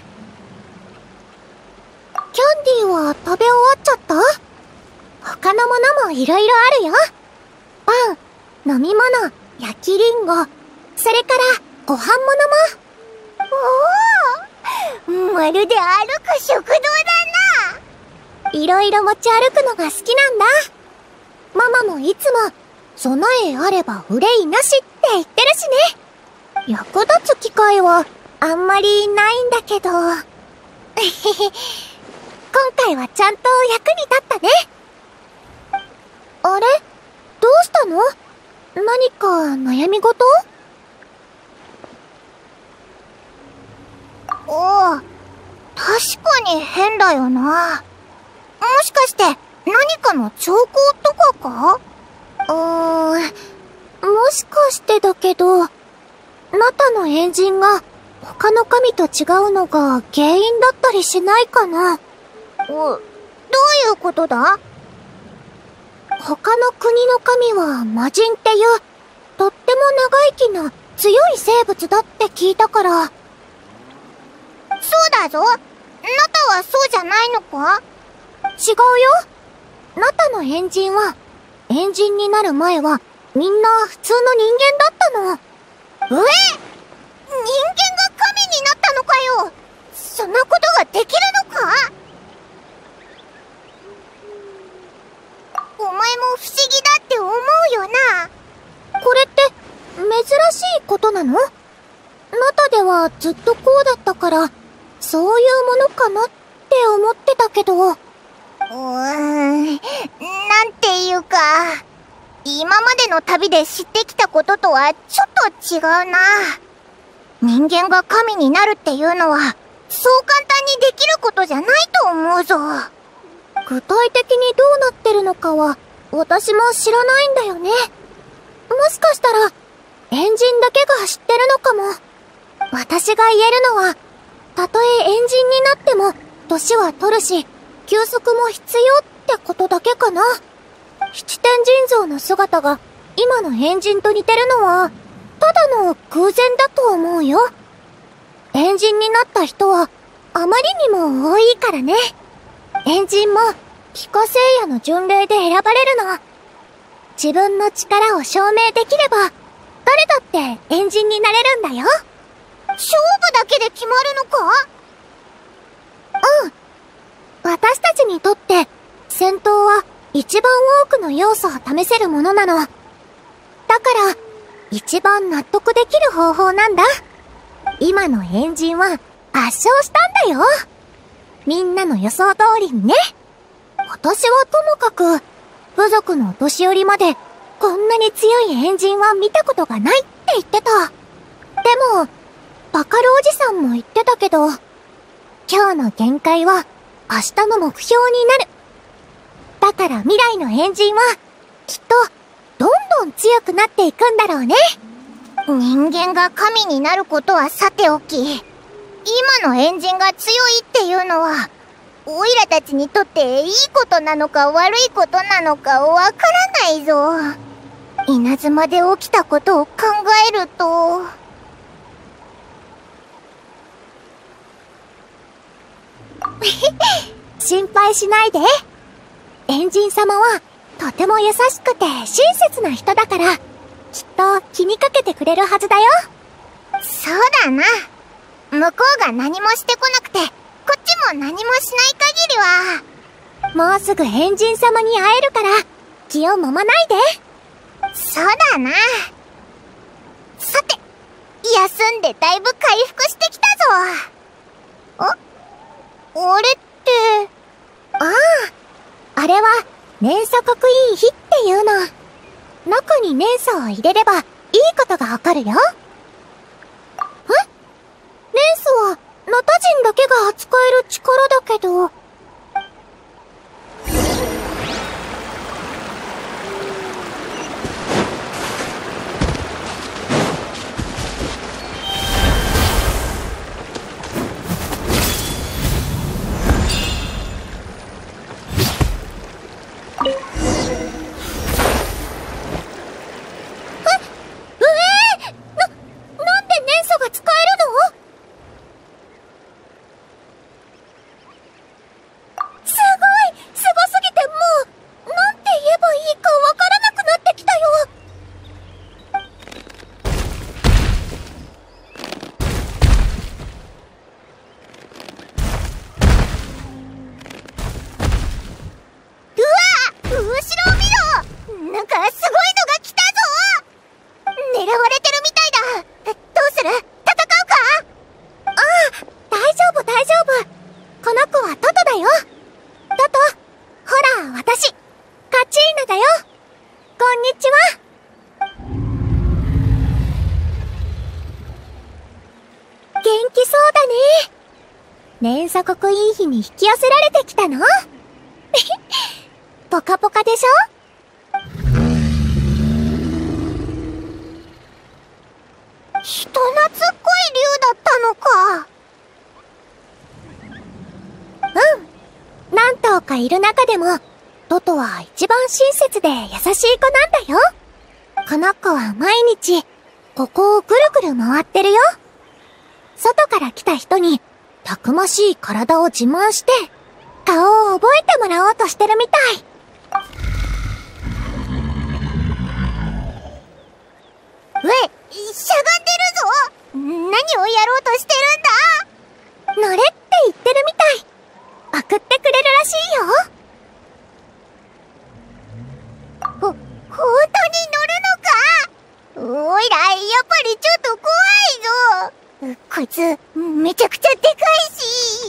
キャンディーは食べ終わっちゃった？他のものもいろいろあるよ。パン、飲み物、焼きリンゴ、それからご飯物も。 おお、 まるで歩く食堂だな。 いろいろ持ち歩くのが好きなんだ。ママもいつも、備えあれば憂いなしって言ってるしね。役立つ機会はあんまりないんだけど。今回はちゃんと役に立ったね。あれ？どうしたの？何か悩み事？ おお、確かに変だよな。もしかして何かの兆候とかか？ もしかしてだけど、ナタの変人が他の神と違うのが原因だったりしないかな？ どういうことだ？ 他の国の神は魔人っていう、とっても長生きな強い生物だって聞いたから。 そうだぞ。ナタはそうじゃないのか？ 違うよ。ナタの変人は、変人になる前はみんな普通の人間だったの。 人間が神になったのかよ。そんなことができるのか？お前も不思議だって思うよな。 これって珍しいことなの？ナタではずっとこうだったから、そういうものかなって思ってたけど。 なんていうか、今までの旅で知ってきたこととはちょっと違うな。人間が神になるっていうのは、そう簡単にできることじゃないと思うぞ。 具体的にどうなってるのかは、私も知らないんだよね。もしかしたら、変人だけが知ってるのかも。私が言えるのは、たとえ変人になっても、年は取るし、休息も必要ってことだけかな。七天神像の姿が、今の変人と似てるのは、ただの偶然だと思うよ。変人になった人は、あまりにも多いからね。変人も、帰化聖夜の巡礼で選ばれるの。自分の力を証明できれば、誰だって変人になれるんだよ。 勝負だけで決まるのか？ うん。私たちにとって、戦闘は一番多くの要素を試せるものなの。だから、一番納得できる方法なんだ。今の変人は圧勝したんだよ。みんなの予想通りにね。私はともかく、部族のお年寄りまで、こんなに強い変人は見たことがないって言ってた。でも、バカルおじさんも言ってたけど、今日の限界は明日の目標になる。だから未来の変人は、きっと、どんどん強くなっていくんだろうね。 人間が神になることはさておき、今の変人が強いっていうのは、オイラたちにとっていいことなのか悪いことなのかわからないぞ。稲妻で起きたことを考えると。 心配しないで。変人様はとても優しくて親切な人だから、きっと気にかけてくれるはずだよ。 そうだな。向こうが何もしてこなくて、こっちも何もしない限りは。 もうすぐ変人様に会えるから、気を揉まないで。 そうだな。さて、休んでだいぶ回復してきたぞ。あれって。 あれは、連鎖刻印碑っていうの。中に連鎖を入れれば、いいことがわかるよ。連鎖は、ナタ人だけが扱える力だけど。なんで連鎖が使えるの？ この子はトトだよ。トト、ほら、私、カチーナだよ。こんにちは。元気そうだね。連鎖国いい日に引き寄せられてきたの？ポカポカでしょ？人懐っこい竜だったのか。何頭かいる中でも、トトは一番親切で優しい子なんだよ。この子は毎日、ここをぐるぐる回ってるよ。外から来た人に、たくましい体を自慢して、顔を覚えてもらおうとしてるみたい。しゃがんでるぞ。何をやろうとしてるんだ？乗れって言ってるみたい。送ってくれるらしいよ。本当に乗るのか？おいら、やっぱりちょっと怖いぞ。こいつ、めちゃくちゃでかいし。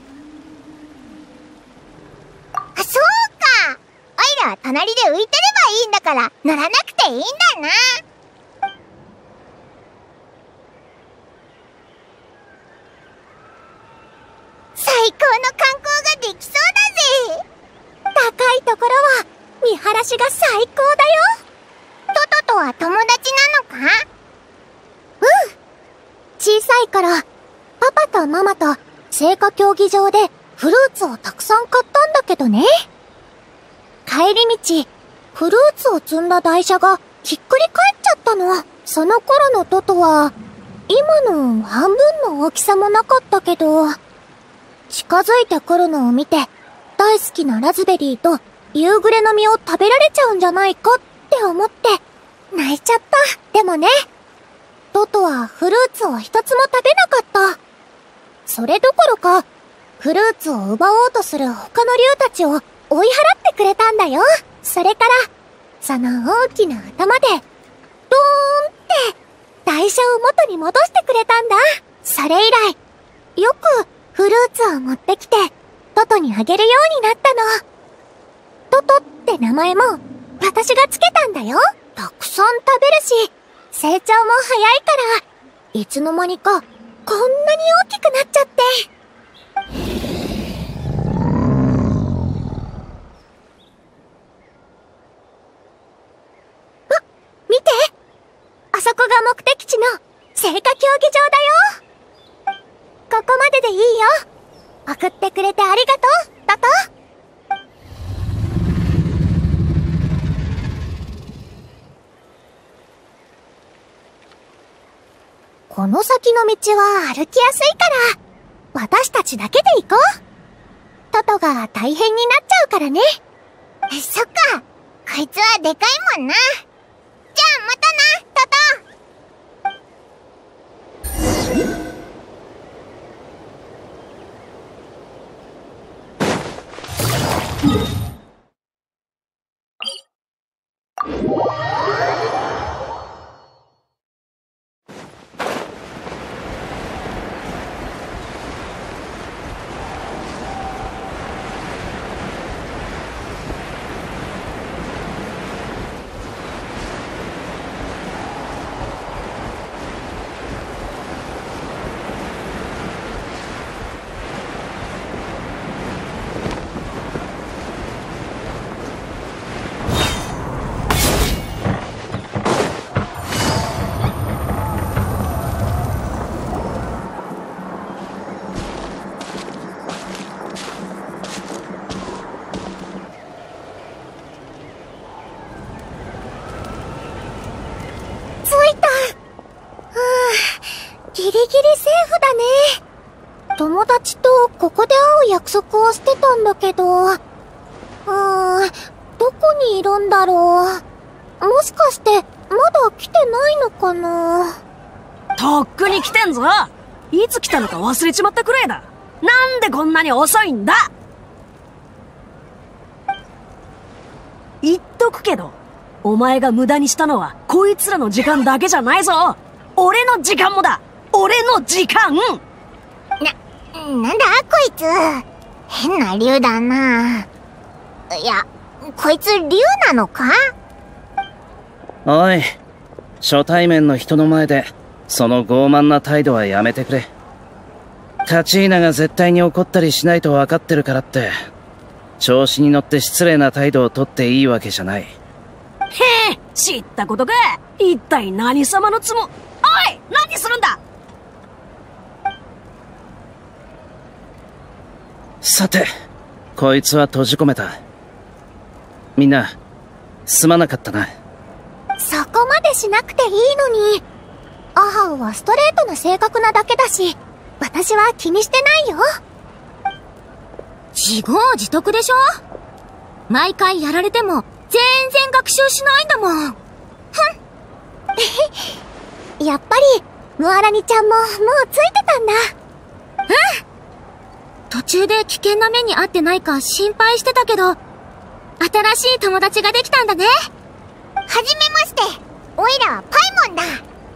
そうか。おいらは隣で浮いてればいいんだから、乗らなくていいんだな。最高の観光ができそうだぜ。高いところは見晴らしが最高だよ。トトとは友達なのか？小さい頃、パパとママと聖火競技場でフルーツをたくさん買ったんだけどね。帰り道、フルーツを積んだ台車がひっくり返っちゃったの。その頃のトトは、今の半分の大きさもなかったけど、近づいてくるのを見て、大好きなラズベリーと夕暮れの実を食べられちゃうんじゃないかって思って、泣いちゃった。でもね、トトはフルーツを一つも食べなかった。それどころか、フルーツを奪おうとする他の竜たちを追い払ってくれたんだよ。それから、その大きな頭で、ドーンって台車を元に戻してくれたんだ。それ以来、よくフルーツを持ってきて、トトにあげるようになったの。トトって名前も、私がつけたんだよ。たくさん食べるし、成長も早いから、いつの間にか、こんなに大きくなっちゃって。見て！あそこが目的地の聖火競技場だよ。ここまででいいよ。送ってくれてありがとう、トト。この先の道は歩きやすいから、私たちだけで行こう。トトが大変になっちゃうからね。そっか。こいつはでかいもんな。じゃあまたな、トト。ギリギリセーフだね。友達とここで会う約束をしてたんだけど、どこにいるんだろう。もしかしてまだ来てないのかな。 とっくに来てんぞ。いつ来たのか忘れちまったくらいだ。なんでこんなに遅いんだ。言っとくけど、お前が無駄にしたのはこいつらの時間だけじゃないぞ。俺の時間もだ。俺の時間。 なんだこいつ。変な竜だな。いや、こいつ竜なのか？ おい、初対面の人の前でその傲慢な態度はやめてくれ。カチーナが絶対に怒ったりしないと分かってるからって調子に乗って失礼な態度をとっていいわけじゃない。 へえ、知ったことか。一体何様のつも。おい、何するんだ。 さて、こいつは閉じ込めた。みんなすまなかったな。 そこまでしなくていいのに。アハウはストレートな性格なだけだし、私は気にしてないよ。自業自得でしょ。毎回やられても全然学習しないんだもん。ふん。やっぱりムアラニちゃんももうついてたんだ。うん。途中で危険な目に遭ってないか心配してたけど、新しい友達ができたんだね。 はじめまして。オイラはパイモンだ。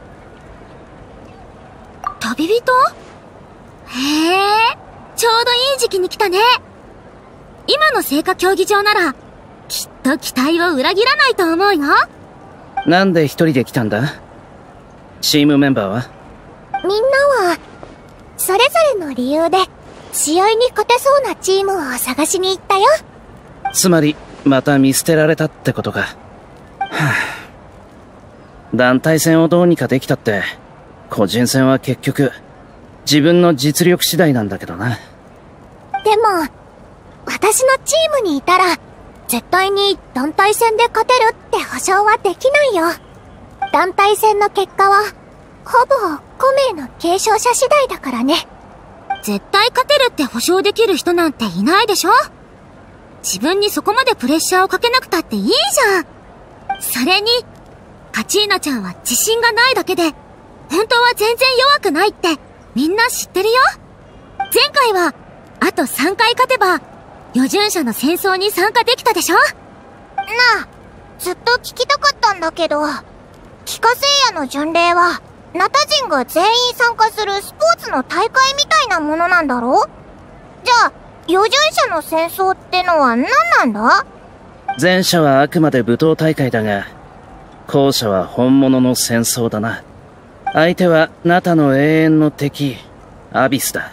旅人？へえ、ちょうどいい時期に来たね。今の聖火競技場なら、きっと期待を裏切らないと思うよ。 なんで一人で来たんだ？チームメンバーは？ みんなは、それぞれの理由で、試合に勝てそうなチームを探しに行ったよ。 つまり、また見捨てられたってことか。はぁ。団体戦をどうにかできたって、個人戦は結局、自分の実力次第なんだけどな。 でも、私のチームにいたら、絶対に団体戦で勝てるって保証はできないよ。団体戦の結果は、ほぼ5名の継承者次第だからね。絶対勝てるって保証できる人なんていないでしょ？自分にそこまでプレッシャーをかけなくたっていいじゃん。それに、カチーナちゃんは自信がないだけで、本当は全然弱くないってみんな知ってるよ。前回は、あと3回勝てば、余順者の戦争に参加できたでしょ？なあ、ずっと聞きたかったんだけど、帰化聖夜の巡礼は、ナタ人が全員参加するスポーツの大会みたいなものなんだろ？じゃあ、余順者の戦争ってのは何なんだ？ 前者はあくまで武闘大会だが、後者は本物の戦争だな。相手はナタの永遠の敵、アビスだ。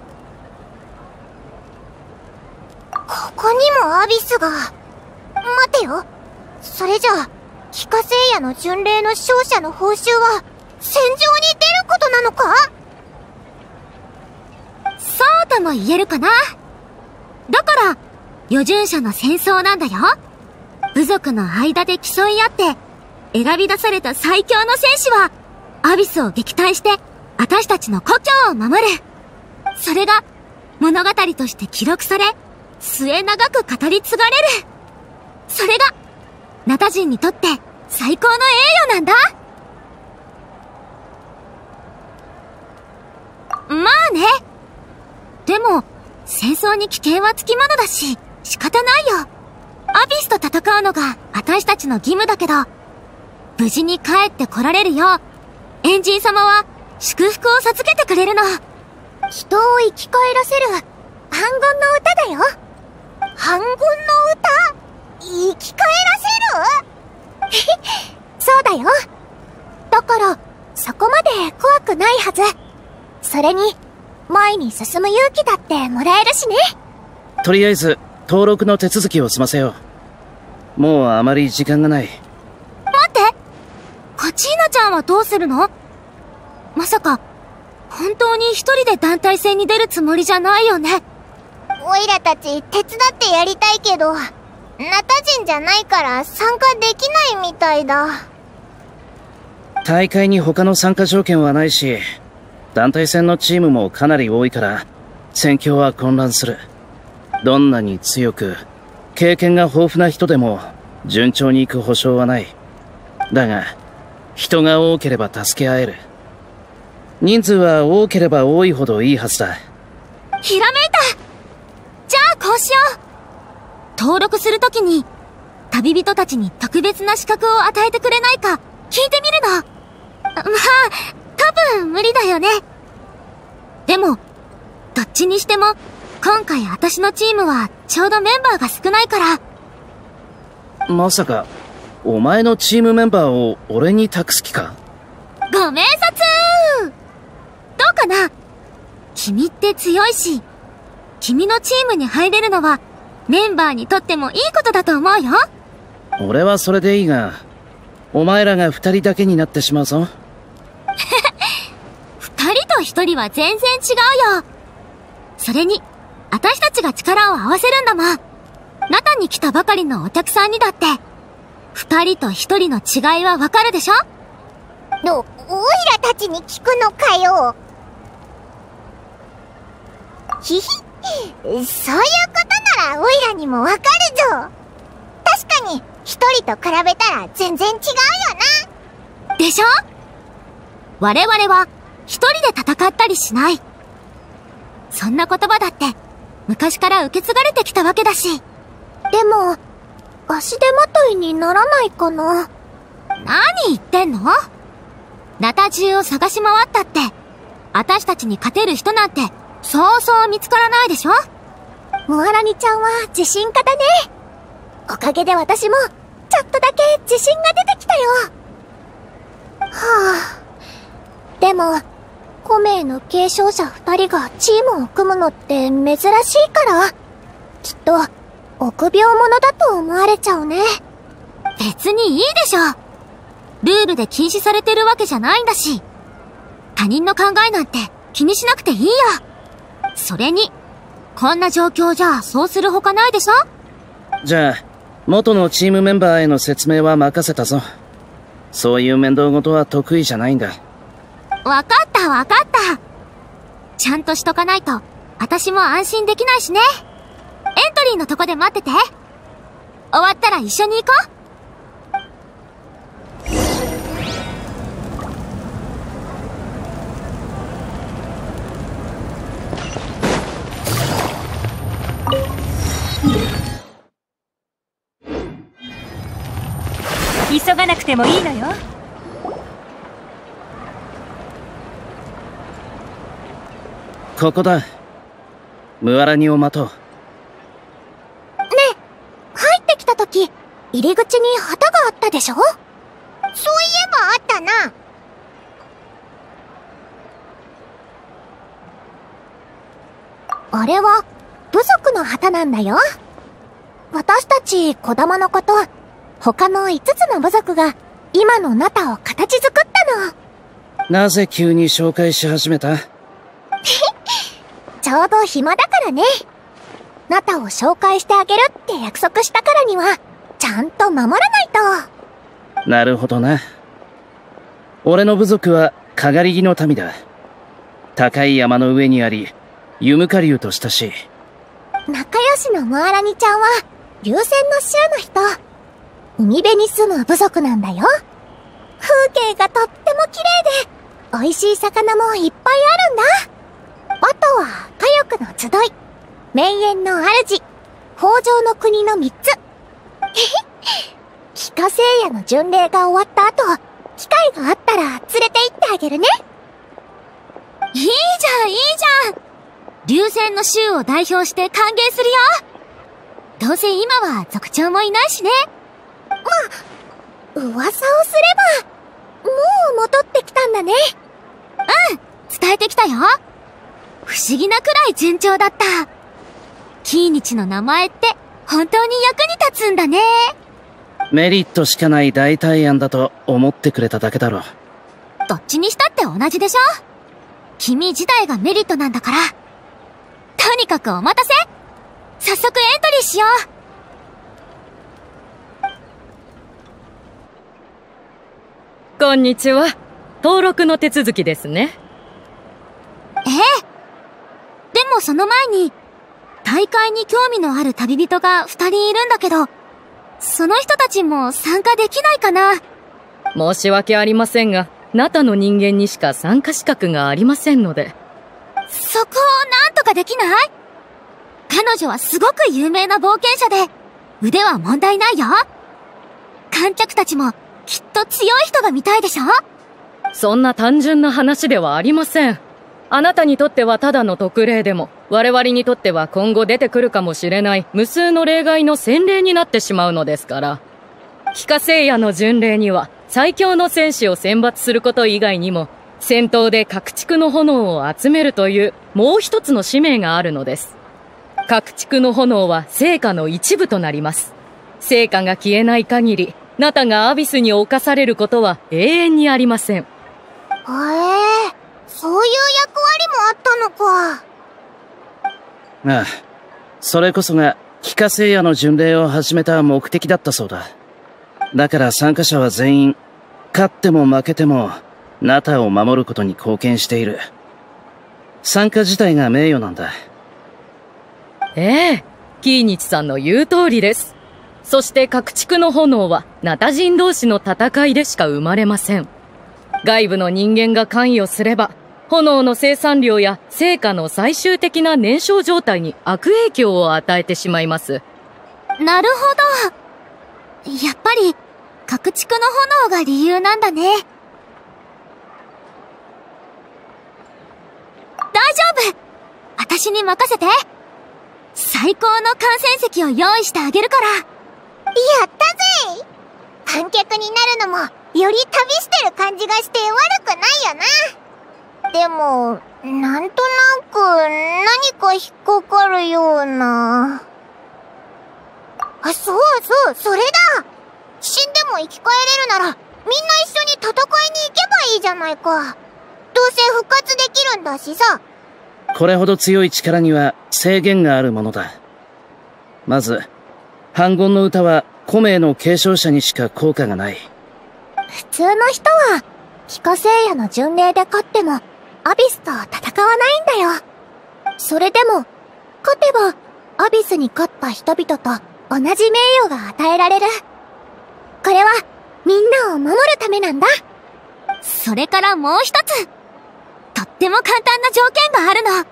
ここにもアビスが。待てよ。それじゃあ、帰化聖夜の巡礼の勝者の報酬は、戦場に出ることなのか？ そうとも言えるかな。だから、余順者の戦争なんだよ。部族の間で競い合って、選び出された最強の戦士は、アビスを撃退して、私たちの故郷を守る。それが、物語として記録され、末長く語り継がれる。それが、ナタ人にとって最高の栄誉なんだ。まあね。でも、戦争に危険はつきものだし、仕方ないよ。アビスと戦うのが私たちの義務だけど、無事に帰ってこられるよう、エンジン様は祝福を授けてくれるの。人を生き返らせる、反言の歌だよ。 反言の歌？生き返らせる？ そうだよ。だから、そこまで怖くないはず。それに、前に進む勇気だってもらえるしね。 とりあえず、登録の手続きを済ませよう。もうあまり時間がない。 待って！カチーナちゃんはどうするの？まさか、本当に一人で団体戦に出るつもりじゃないよね。 オイラたち手伝ってやりたいけど、ナタ人じゃないから参加できないみたいだ。 大会に他の参加条件はないし、団体戦のチームもかなり多いから、戦況は混乱する。どんなに強く、経験が豊富な人でも、順調にいく保証はない。だが、人が多ければ助け合える。人数は多ければ多いほどいいはずだ。 ひらめいた！じゃあこうしよう。登録するときに、旅人たちに特別な資格を与えてくれないか聞いてみるの。まあ、多分無理だよね。でも、 どっちにしても、今回私のチームはちょうどメンバーが少ないから。 まさか、お前のチームメンバーを俺に託す気か？ ご明察！どうかな？君って強いし、君のチームに入れるのはメンバーにとってもいいことだと思うよ。 俺はそれでいいが、お前らが2人だけになってしまうぞ。 2人と1人は全然違うよ。それに、私たちが力を合わせるんだもん。ナタに来たばかりのお客さんにだって、2人と1人の違いはわかるでしょ？ おいらたちに聞くのかよ。ひひ、そういうことならおいらにもわかるぞ。確かに、一人と比べたら全然違うよな。 でしょ？我々は一人で戦ったりしない。そんな言葉だって昔から受け継がれてきたわけだし。 でも、足手まといにならないかな。 何言ってんの？ナタ中を探し回ったって、私たちに勝てる人なんてそうそう見つからないでしょ？ モアラニちゃんは自信家だね。おかげで私もちょっとだけ自信が出てきたよ。はあ。でも、5名の継承者2人がチームを組むのって珍しいから、きっと臆病者だと思われちゃうね。 別にいいでしょ。ルールで禁止されてるわけじゃないんだし、他人の考えなんて気にしなくていいよ。それに、こんな状況じゃそうするほかないでしょ？ じゃあ、元のチームメンバーへの説明は任せたぞ。そういう面倒事は得意じゃないんだ。 わかったわかった。ちゃんとしとかないと、私も安心できないしね。エントリーのとこで待ってて。終わったら一緒に行こう。 急がなくてもいいのよ。 ここだ。ムアラニを待とう。 ねえ、入ってきた時、入り口に旗があったでしょ？そういえばあったな。あれは、部族の旗なんだよ。私たち、小玉のこと、他の5つの部族が、今のナタを形作ったの。 なぜ急に紹介し始めた？ ちょうど暇だからね。ナタを紹介してあげるって約束したからには、ちゃんと守らないと。 なるほどな。俺の部族は、かがり木の民だ。高い山の上にあり、ユムカリュウと親しい。 仲良しのモアラニちゃんは、流線の州の人。海辺に住む部族なんだよ。風景がとっても綺麗で、美味しい魚もいっぱいあるんだ。あとは、火力の集い、名園の主、豊穣の国の3つ。帰化聖夜の巡礼が終わった後、機会があったら連れて行ってあげるね。 いいじゃん、いいじゃん。流線の州を代表して歓迎するよ。どうせ今は族長もいないしね。 噂をすれば、もう戻ってきたんだね。 うん、伝えてきたよ。不思議なくらい順調だった。キーニチの名前って本当に役に立つんだね。 メリットしかない代替案だと思ってくれただけだろ。 どっちにしたって同じでしょ？君自体がメリットなんだから。とにかくお待たせ。早速エントリーしよう。 こんにちは。登録の手続きですね。 ええ。でもその前に、大会に興味のある旅人が2人いるんだけど、その人たちも参加できないかな？ 申し訳ありませんが、ナタの人間にしか参加資格がありませんので。 そこをなんとかできない？彼女はすごく有名な冒険者で、腕は問題ないよ。観客たちもきっと強い人が見たいでしょ？ そんな単純な話ではありません。 あなたにとってはただの特例でも、我々にとっては今後出てくるかもしれない無数の例外の先例になってしまうのですから。非化聖夜の巡礼には最強の戦士を選抜すること以外にも、戦闘で各地区の炎を集めるというもう一つの使命があるのです。各地区の炎は聖火の一部となります。聖火が消えない限り、ナタがアビスに侵されることは永遠にありません。 へえ、そういう役割もあったのか。 ああ、それこそが非化聖夜の巡礼を始めた目的だったそうだ。だから参加者は全員、勝っても負けてもナタを守ることに貢献している。参加自体が名誉なんだ。 ええ、キーニチさんの言う通りです。そして各地区の炎はナタ人同士の戦いでしか生まれません。外部の人間が関与すれば、炎の生産量や成果の最終的な燃焼状態に悪影響を与えてしまいます。 なるほど。やっぱり、各地区の炎が理由なんだね。大丈夫！私に任せて。最高の観戦席を用意してあげるから。 やったぜ！観客になるのも、より旅してる感じがして悪くないよな。でも、なんとなく何か引っかかるような。あ、そうそう、それだ！死んでも生き返れるなら、みんな一緒に戦いに行けばいいじゃないか。どうせ復活できるんだしさ。 これほど強い力には制限があるものだ。まず、反言の歌は古名の継承者にしか効果がない。 普通の人は、非化聖夜の巡礼で勝っても、アビスと戦わないんだよ。それでも、勝てば、アビスに勝った人々と同じ名誉が与えられる。これは、みんなを守るためなんだ。それからもう一つ。とっても簡単な条件があるの。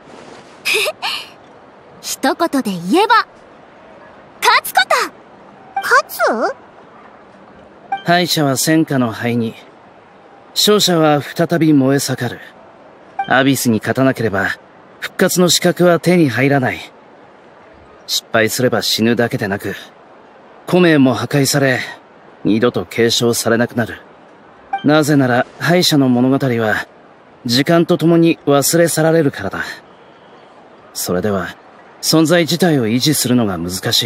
一言で言えば、勝つこと！ 勝つ？ 敗者は戦火の灰に、勝者は再び燃え盛る。アビスに勝たなければ、復活の資格は手に入らない。失敗すれば死ぬだけでなく、古名も破壊され、二度と継承されなくなる。なぜなら敗者の物語は、時間とともに忘れ去られるからだ。それでは、存在自体を維持するのが難しい。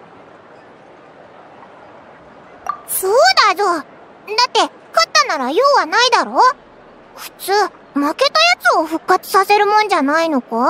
そうだぞ。だって、勝ったなら用はないだろ？普通、負けたやつを復活させるもんじゃないのか？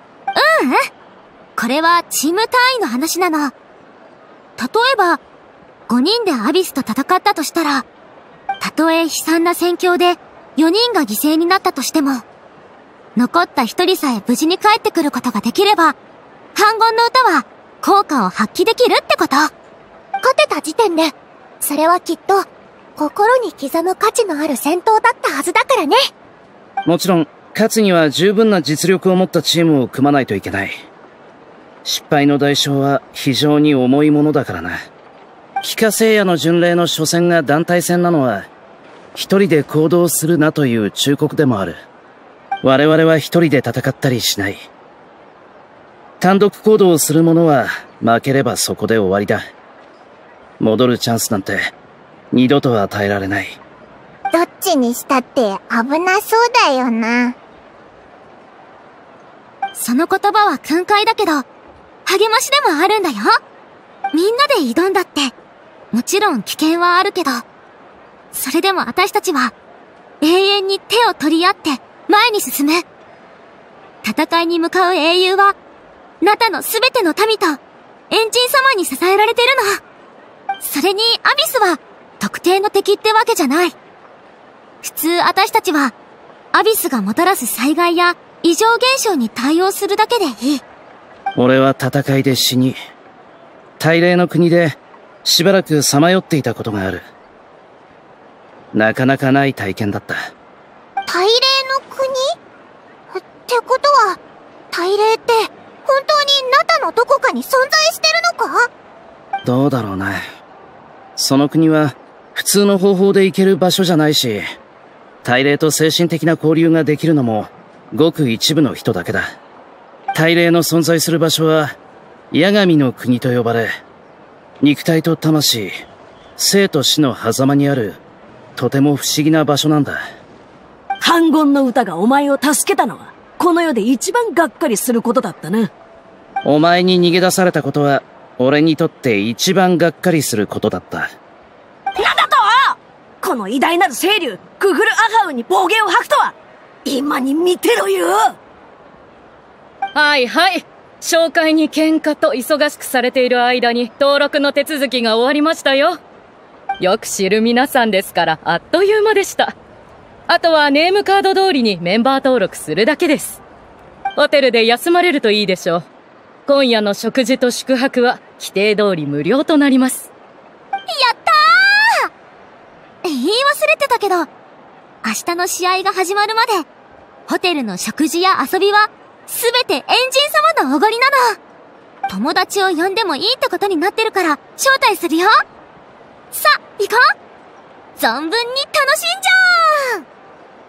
これはチーム単位の話なの。例えば、5人でアビスと戦ったとしたら、たとえ悲惨な戦況で4人が犠牲になったとしても、残った1人さえ無事に帰ってくることができれば、反言の歌は効果を発揮できるってこと。勝てた時点で、それはきっと、心に刻む価値のある戦闘だったはずだからね。 もちろん、勝つには十分な実力を持ったチームを組まないといけない。失敗の代償は非常に重いものだからな。非化聖夜の巡礼の初戦が団体戦なのは、一人で行動するなという忠告でもある。我々は一人で戦ったりしない。単独行動をする者は負ければそこで終わりだ。戻るチャンスなんて二度と与えられない。 どっちにしたって危なそうだよな。 その言葉は訓戒だけど、励ましでもあるんだよ。みんなで挑んだって、もちろん危険はあるけど、それでも私たちは永遠に手を取り合って前に進む。戦いに向かう英雄は、ナタのすべての民とエンジン様に支えられてるの。それにアビスは特定の敵ってわけじゃない。普通私たちはアビスがもたらす災害や異常現象に対応するだけでいい。 俺は戦いで死に、大霊の国でしばらくさまよっていたことがある。なかなかない体験だった。 大霊の国？ってことは、大霊って本当にナタのどこかに存在してるのか？ どうだろうな。その国は普通の方法で行ける場所じゃないし、大霊と精神的な交流ができるのもごく一部の人だけだ。大霊の存在する場所は、八神の国と呼ばれ、肉体と魂、生と死の狭間にある、とても不思議な場所なんだ。 反言の歌がお前を助けたのは、この世で一番がっかりすることだったな。 お前に逃げ出されたことは、俺にとって一番がっかりすることだった。 なんだと！この偉大なる清流、クグルアハウに暴言を吐くとは、今に見てろよ！ はいはい。紹介に喧嘩と忙しくされている間に登録の手続きが終わりましたよ。よく知る皆さんですからあっという間でした。あとはネームカード通りにメンバー登録するだけです。ホテルで休まれるといいでしょう。今夜の食事と宿泊は規定通り無料となります。 やったー！言い忘れてたけど、明日の試合が始まるまで、ホテルの食事や遊びは、すべてエンジン様のおごりなの。友達を呼んでもいいってことになってるから、招待するよ。さあ、行こう！存分に楽しんじゃー！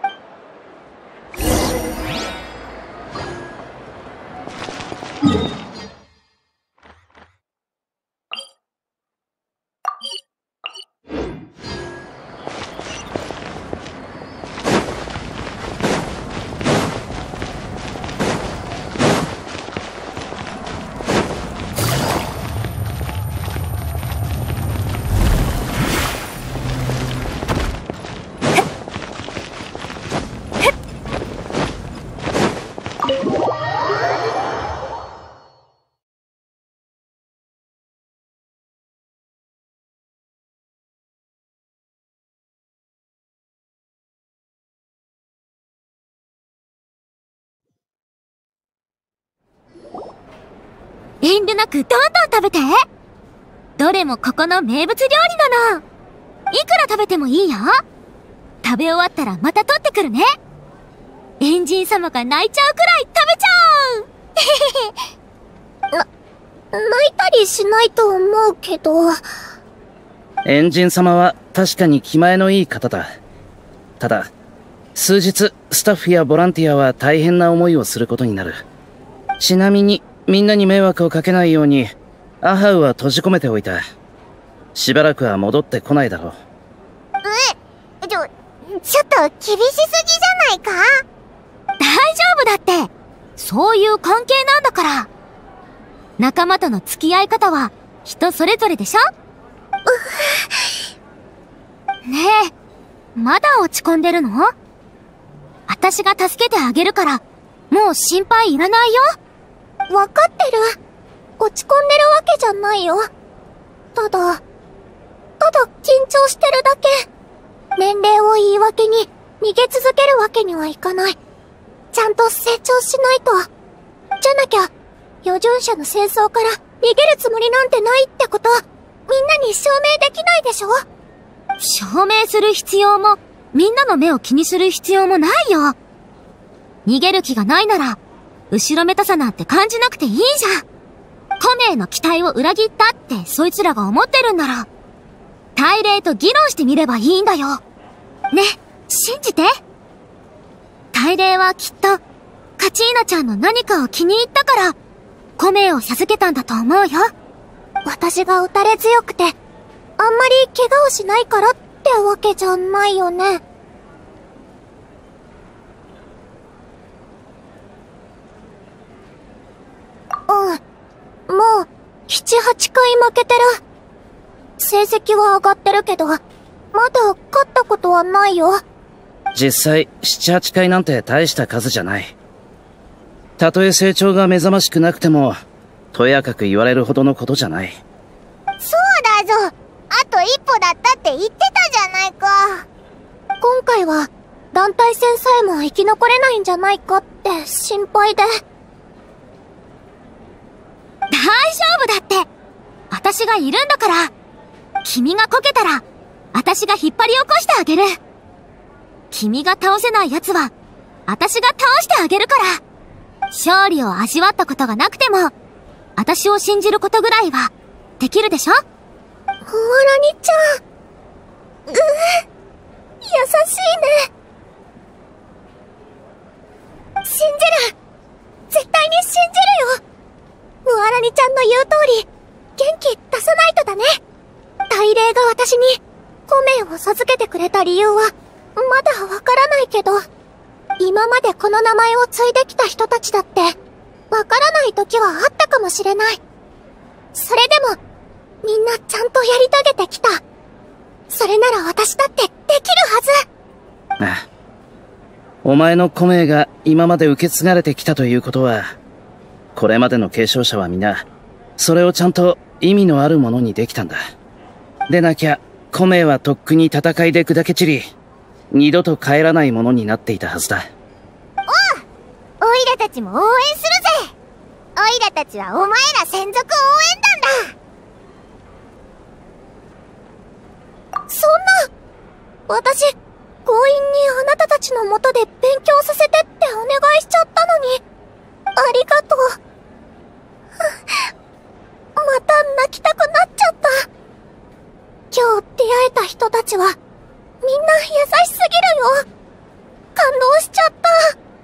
遠慮なくどんどん食べて！どれもここの名物料理なの！いくら食べてもいいよ！食べ終わったらまた取ってくるね！エンジン様が泣いちゃうくらい食べちゃう！ 泣いたりしないと思うけど。 エンジン様は確かに気前のいい方だ。ただ、数日スタッフやボランティアは大変な思いをすることになる。ちなみに、みんなに迷惑をかけないように、アハウは閉じ込めておいた。しばらくは戻ってこないだろう。 ちょっと厳しすぎじゃないか？ 大丈夫だって！そういう関係なんだから。仲間との付き合い方は人それぞれでしょ？ねえ、まだ落ち込んでるの？私が助けてあげるから、もう心配いらないよ。 わかってる。落ち込んでるわけじゃないよ。ただ緊張してるだけ。年齢を言い訳に逃げ続けるわけにはいかない。ちゃんと成長しないと。じゃなきゃ、余順者の戦争から逃げるつもりなんてないってこと、みんなに証明できないでしょ？ 証明する必要も、みんなの目を気にする必要もないよ。逃げる気がないなら、後ろめたさなんて感じなくていいじゃん。コメへの期待を裏切ったってそいつらが思ってるんなら、大霊と議論してみればいいんだよ。ね、信じて。大霊はきっと、カチーナちゃんの何かを気に入ったから、コメを授けたんだと思うよ。 私が打たれ強くて、あんまり怪我をしないからってわけじゃないよね。もう、7、8回負けてる。成績は上がってるけど、まだ勝ったことはないよ。 実際、7、8回なんて大した数じゃない。たとえ成長が目覚ましくなくても、とやかく言われるほどのことじゃない。 そうだぞ。あと一歩だったって言ってたじゃないか。今回は、団体戦さえも生き残れないんじゃないかって心配で。 大丈夫だって。私がいるんだから。君がこけたら、私が引っ張り起こしてあげる。君が倒せない奴は、私が倒してあげるから。勝利を味わったことがなくても、私を信じることぐらいは、できるでしょ？ ふわらにちゃん。優しいね。 信じる。絶対に信じるよ。ムアラニちゃんの言う通り、元気出さないとだね。大霊が私にコメを授けてくれた理由は、まだわからないけど、今までこの名前を継いできた人たちだって、わからない時はあったかもしれない。それでも、みんなちゃんとやり遂げてきた。それなら私だってできるはず。 ああ。お前のコメが今まで受け継がれてきたということは、これまでの継承者は皆、それをちゃんと意味のあるものにできたんだ。でなきゃ、コメはとっくに戦いで砕け散り、二度と帰らないものになっていたはずだ。 おう、オイラたちも応援するぜ。オイラたちはお前ら専属応援団だ。 そんな、私、強引にあなたたちのもとで勉強させてってお願いしちゃったのに、ありがとう。また泣きたくなっちゃった。今日出会えた人たちは、みんな優しすぎるよ。感動しちゃった。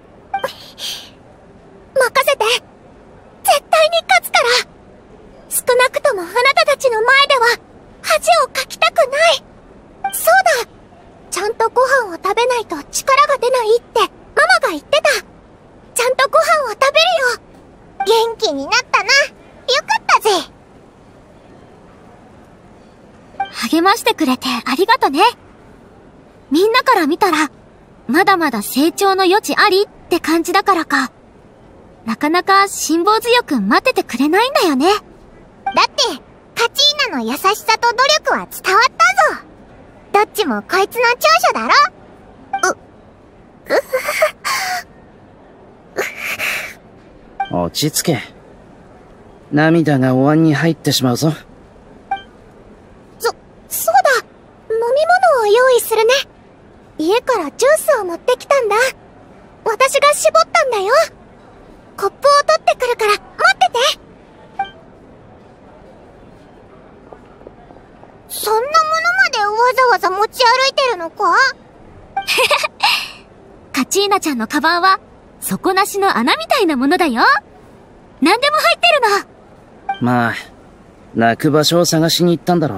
任せて。絶対に勝つから。少なくともあなたたちの前では、恥をかきたくない。そうだ。ちゃんとご飯を食べないと力が出ないってママが言ってた。ちゃんとご飯を食べるよ。 元気になったな。よかったぜ。 励ましてくれてありがとね。みんなから見たら、まだまだ成長の余地ありって感じだからか、なかなか辛抱強く待っててくれないんだよね。 だって、カチーナの優しさと努力は伝わったぞ。どっちもこいつの長所だろ。 落ち着け。涙がお椀に入ってしまうぞ。 そうだ。飲み物を用意するね。家からジュースを持ってきたんだ。私が絞ったんだよ。コップを取ってくるから待ってて。 そんなものまでわざわざ持ち歩いてるのか？ カチーナちゃんのカバンは底なしの穴みたいなものだよ。何でも入ってるの。 まあ、泣く場所を探しに行ったんだろう。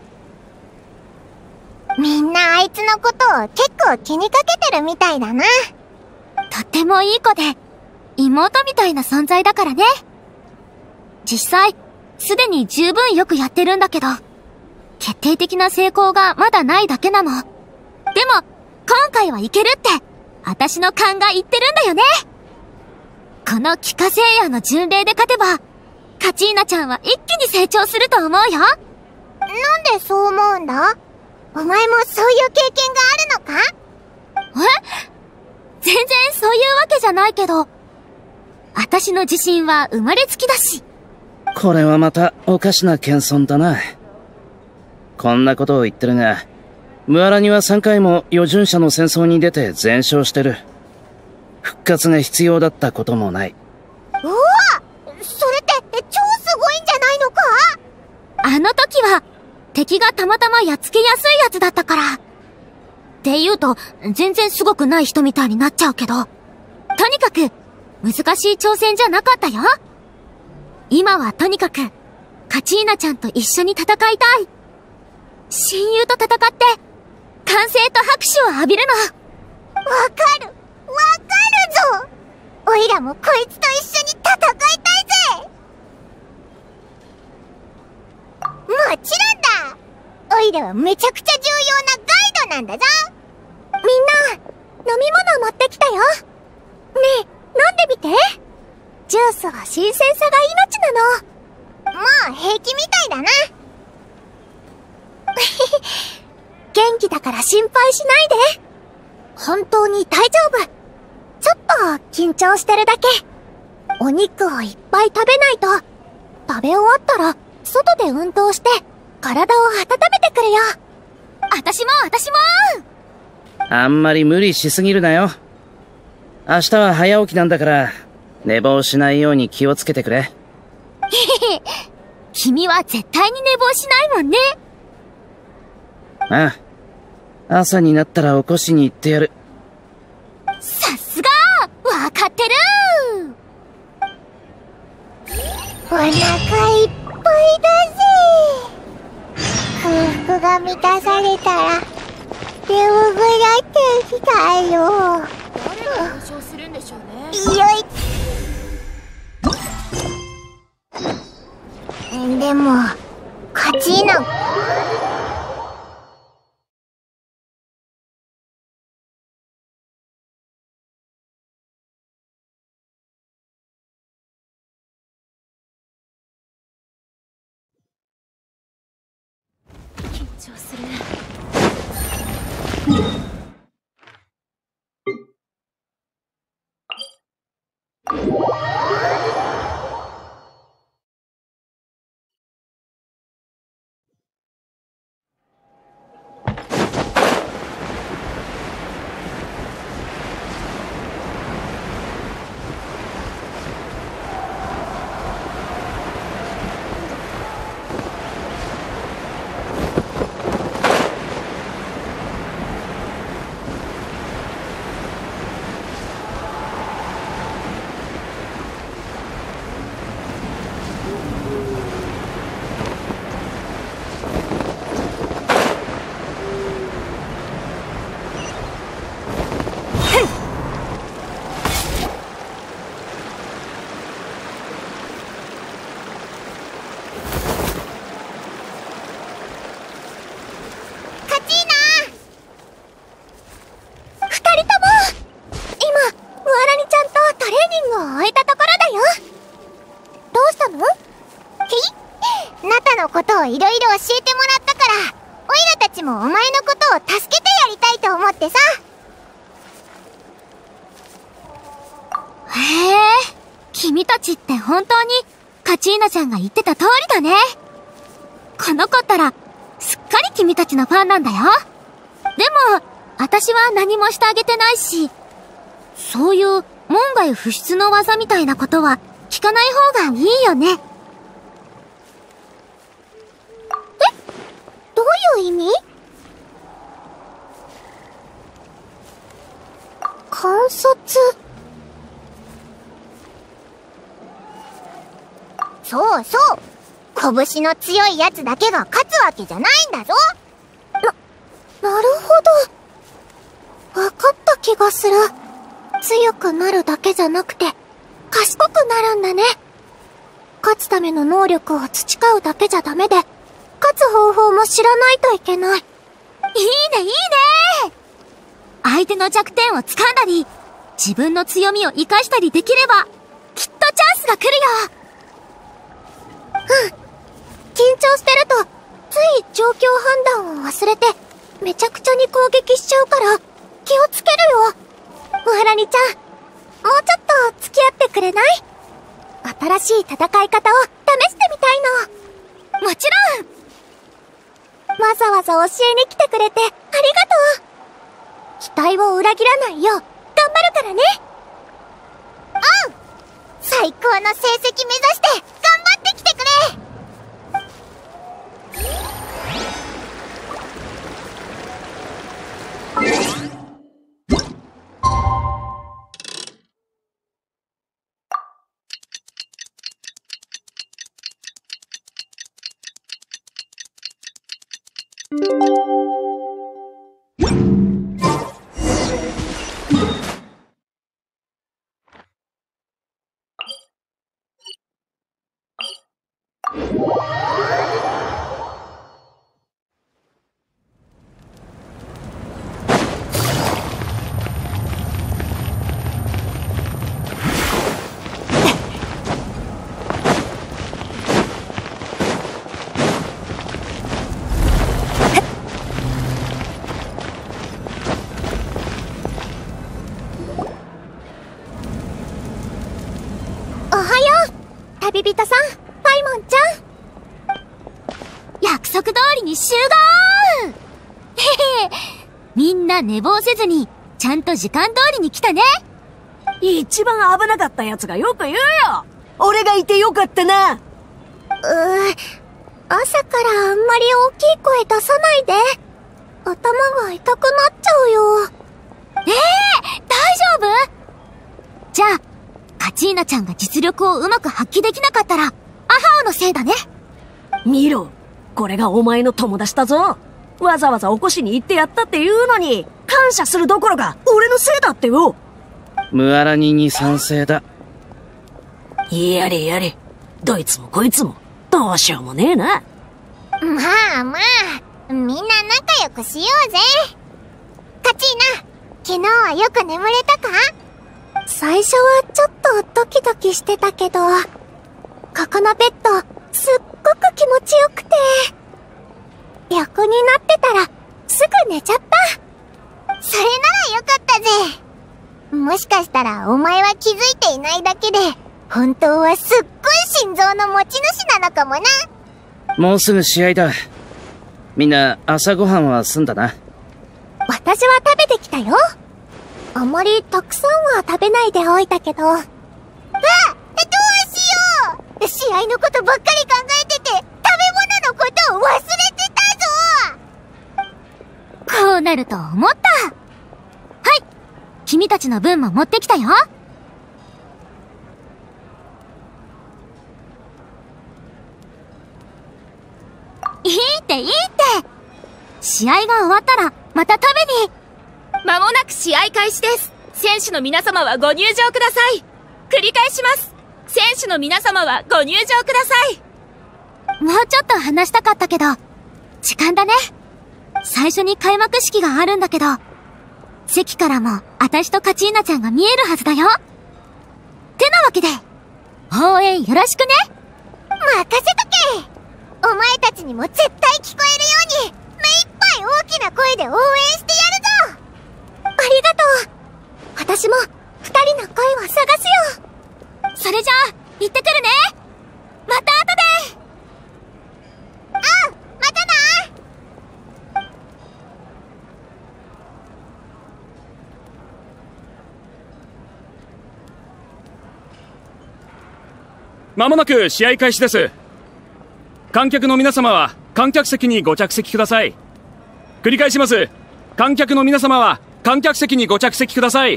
みんなあいつのことを結構気にかけてるみたいだな。 とってもいい子で、妹みたいな存在だからね。実際、すでに十分よくやってるんだけど、決定的な成功がまだないだけなの。でも、今回はいけるって、私の勘が言ってるんだよね。この帰化聖夜の巡礼で勝てば、カチーナちゃんは一気に成長すると思うよ。 なんでそう思うんだ？お前もそういう経験があるのか？ 全然そういうわけじゃないけど、私の自信は生まれつきだし。 これはまたおかしな謙遜だな。こんなことを言ってるが、ムアラニは3回も余順者の戦争に出て全勝してる。復活が必要だったこともない。 うわ！それって超すごいんじゃないのか？ あの時は、敵がたまたまやっつけやすいやつだったから。って言うと、全然すごくない人みたいになっちゃうけど、とにかく、難しい挑戦じゃなかったよ。今はとにかく、カチーナちゃんと一緒に戦いたい。親友と戦って、歓声と拍手を浴びるの。 わかるぞ。おいらもこいつと一緒に戦いたいぜ。もちろんだ。おいらはめちゃくちゃ重要なガイドなんだぞ。 みんな、飲み物持ってきたよ。ねえ、飲んでみて。ジュースは新鮮さが命なの。 もう平気みたいだな。 元気だから心配しないで。本当に大丈夫。ちょっと緊張してるだけ。お肉をいっぱい食べないと。食べ終わったら、外で運動して、体を温めてくるよ。私もあんまり無理しすぎるなよ。明日は早起きなんだから、寝坊しないように気をつけてくれ。 君は絶対に寝坊しないもんね。 ああ。朝になったら起こしに行ってやる。 さすが！わかってお腹いっぱいだぜ。空腹が満たされたら眠くなってきたよ。 誰が優勝するんでしょうね。 よい。でも勝ちな。 緊張する。 終えたところだよ。どうしたの？ナタのことをいろいろ教えてもらったから、オイラたちもお前のことを助けてやりたいと思ってさ。 へえ、君たちって本当にカチーナちゃんが言ってた通りだね。この子ったらすっかり君たちのファンなんだよ。でも私は何もしてあげてないし、そういう門外不出の技みたいなことは聞かない方がいいよね。 どういう意味？観察。そうそう、拳の強いやつだけが勝つわけじゃないんだぞ。なるほど。わかった気がする。強くなるだけじゃなくて賢くなるんだね。勝つための能力を培うだけじゃダメで、勝つ方法も知らないといけない。いいねいいね。相手の弱点を掴んだり、自分の強みを活かしたりできれば、きっとチャンスが来るよ。 緊張してるとつい状況判断を忘れてめちゃくちゃに攻撃しちゃうから気をつけるよ。モハラニちゃん、もうちょっと付き合ってくれない？新しい戦い方を試してみたいの。 もちろん。 わざわざ教えに来てくれてありがとう。期待を裏切らないよう頑張るからね。うん、最高の成績目指して頑張ってきてくれ。旅人さん、パイモンちゃん。 約束通りに集合。へへ、みんな寝坊せずにちゃんと時間通りに来たね。 一番危なかったやつがよく言うよ。俺がいてよかったな。 朝からあんまり大きい声出さないで。頭が痛くなっちゃうよ。 大丈夫？じゃあカチーナちゃんが実力をうまく発揮できなかったら、後ハオのせいだね。 見ろ、これがお前の友達だぞ。わざわざ起こしに行ってやったって言うのに、感謝するどころか俺のせいだってよ。 ムアラニに賛成だ。 やれやれ、どいつもこいつもどうしようもねえな。 まあまあ、みんな仲良くしようぜ。カチーナ、昨日はよく眠れたか？ 最初はちょっとドキドキしてたけど、ここのベッド、すっごく気持ちよくて、横になってたら、すぐ寝ちゃった。 それならよかったぜ。もしかしたらお前は気づいていないだけで、本当はすっごい心臓の持ち主なのかもな。 もうすぐ試合だ。みんな朝ごはんは済んだな。 私は食べてきたよ。あまりたくさんは食べないでおいたけど。 どうしよう。試合のことばっかり考えてて、食べ物のことを忘れてたぞ。 こうなると思った。はい、君たちの分も持ってきたよ。いいっていいって。試合が終わったらまた食べに。 間もなく試合開始です。選手の皆様はご入場ください。繰り返します。選手の皆様はご入場ください。 もうちょっと話したかったけど、時間だね。最初に開幕式があるんだけど、席からも私とカチーナちゃんが見えるはずだよ。てなわけで、応援よろしくね。 任せとけ。お前たちにも絶対聞こえるように、目いっぱい大きな声で応援してやるぞ。 ありがとう。私も二人の声を探すよ。それじゃあ、行ってくるね。また後で。 またな。 まもなく試合開始です。観客の皆様は観客席にご着席ください。繰り返します。観客の皆様は観客席にご着席ください。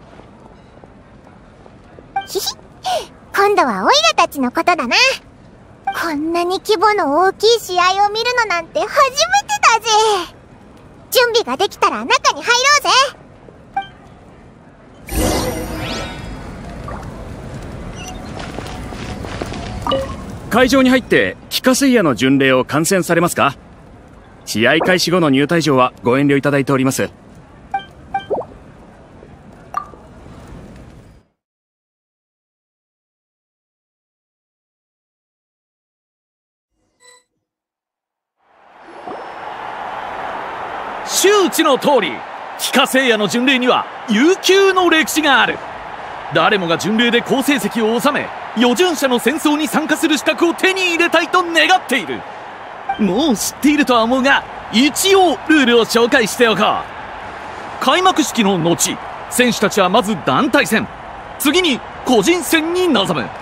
ひひ、今度はオイラたちのことだな。こんなに規模の大きい試合を見るのなんて初めてだぜ。準備ができたら中に入ろうぜ。 会場に入って気化水野の巡礼を観戦されますか？試合開始後の入退場はご遠慮いただいております。 周知の通り、帰化聖夜の巡礼には悠久の歴史がある。誰もが巡礼で好成績を収め、余順者の戦争に参加する資格を手に入れたいと願っている。もう知っているとは思うが、一応ルールを紹介しておこう。開幕式の後、選手たちはまず団体戦、次に個人戦に臨む。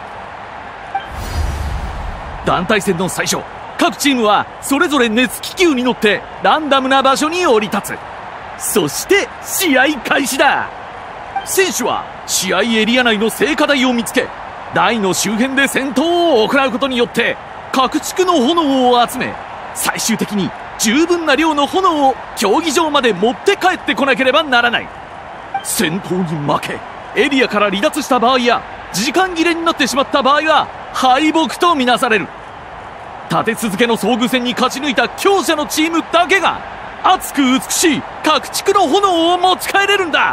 団体戦の最初、各チームはそれぞれ熱気球に乗ってランダムな場所に降り立つ。そして試合開始だ。選手は試合エリア内の聖火台を見つけ、台の周辺で戦闘を行うことによって各地区の炎を集め、最終的に十分な量の炎を競技場まで持って帰ってこなければならない。戦闘に負けエリアから離脱した場合や時間切れになってしまった場合は敗北とみなされる。立て続けの遭遇戦に勝ち抜いた強者のチームだけが熱く美しい各地区の炎を持ち帰れるんだ。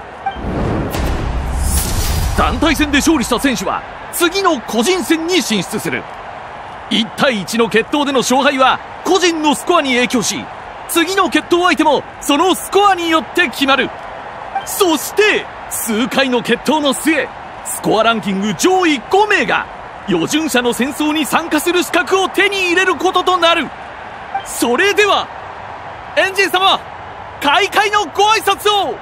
団体戦で勝利した選手は次の個人戦に進出する。1対1の決闘での勝敗は個人のスコアに影響し、次の決闘相手もそのスコアによって決まる。そして数回の決闘の末、スコアランキング上位5名が余順者の戦争に参加する資格を手に入れることとなる。それではエンジン様、開会のご挨拶を。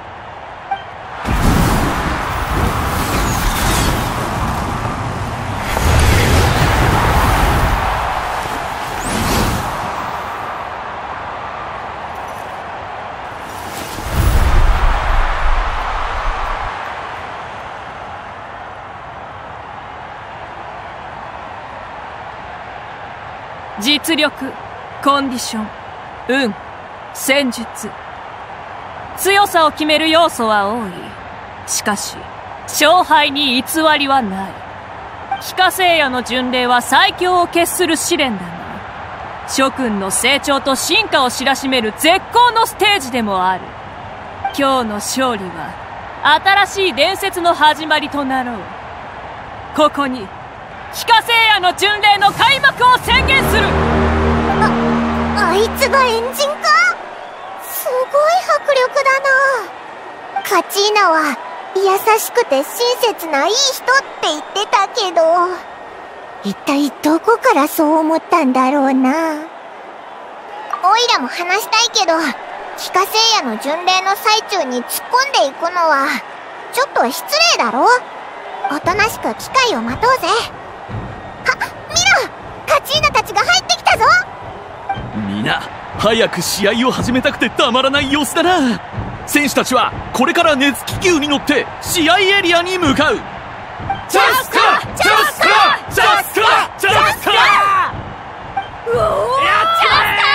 実力、コンディション、運、戦術。強さを決める要素は多い。しかし、勝敗に偽りはない。非化聖夜の巡礼は最強を決する試練だが、諸君の成長と進化を知らしめる絶好のステージでもある。今日の勝利は、新しい伝説の始まりとなろう。ここに、非化聖夜の巡礼の開幕を宣言する。 あいつがエンジンか？すごい迫力だな。カチーナは優しくて親切ないい人って言ってたけど、一体どこからそう思ったんだろうな。オイラも話したいけど、非化聖夜の巡礼の最中に突っ込んでいくのはちょっと失礼だろ。おとなしく機会を待とうぜ。見ろ、カチーナたちが入ってきたぞ。 みんな早く試合を始めたくてたまらない様子だな。選手たちはこれから熱気球に乗って試合エリアに向かう。 ジャスカジャスカジャスカジャスカ。うおー、やった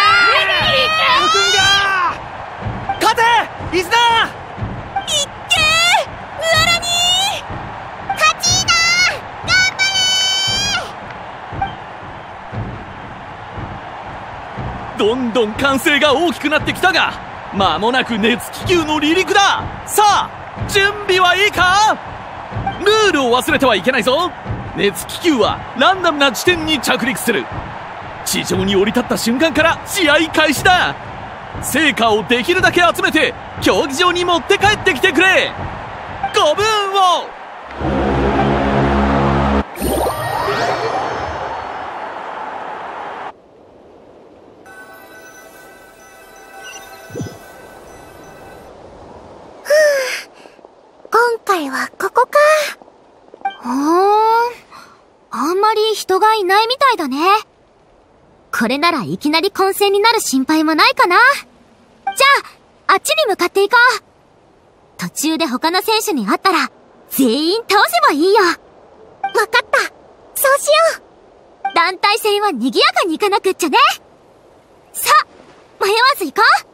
ー。 勝てリスナー。 いっけー、ウアラニー。 カチーナ頑張れ。どんどん歓声が大きくなってきたが、間もなく熱気球の離陸だ。さあ準備はいいか。ルールを忘れてはいけないぞ。熱気球はランダムな地点に着陸する。地上に降り立った瞬間から試合開始だ。成果をできるだけ集めて競技場に持って帰ってきてくれ。ご分を。 今回はここか。あんまり人がいないみたいだね。これならいきなり混戦になる心配もないかな。じゃあ、あっちに向かっていこう。途中で他の選手に会ったら、全員倒せばいいよ。わかった。そうしよう。団体戦は賑やかに行かなくっちゃね。さあ、迷わず行こう。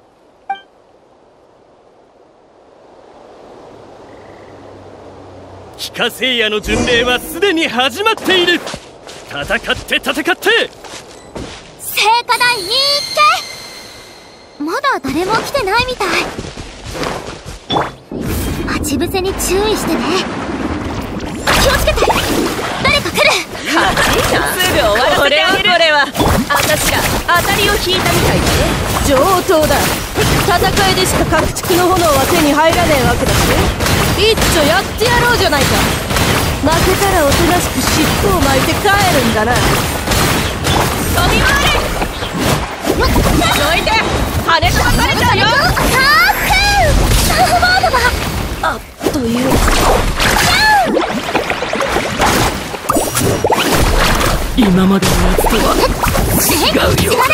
非化聖夜の巡礼はすでに始まっている。戦って戦って。 聖火台に行け。まだ誰も来てないみたい。待ち伏せに注意してね。気をつけて。誰か来る。 すぐ終わらせてあげる。これは私ら当たりを引いたみたいだね。 上等だ。戦いでしか各地の炎は手に入らねえわけだし、一丁やってやろうじゃないか。負けたらおとなしく尻尾を巻いて帰るんだな。 飛び回れ。どいて、羽飛ばされちゃうよ。 サーフボードだ。 あっという今までのやつとは違うよ。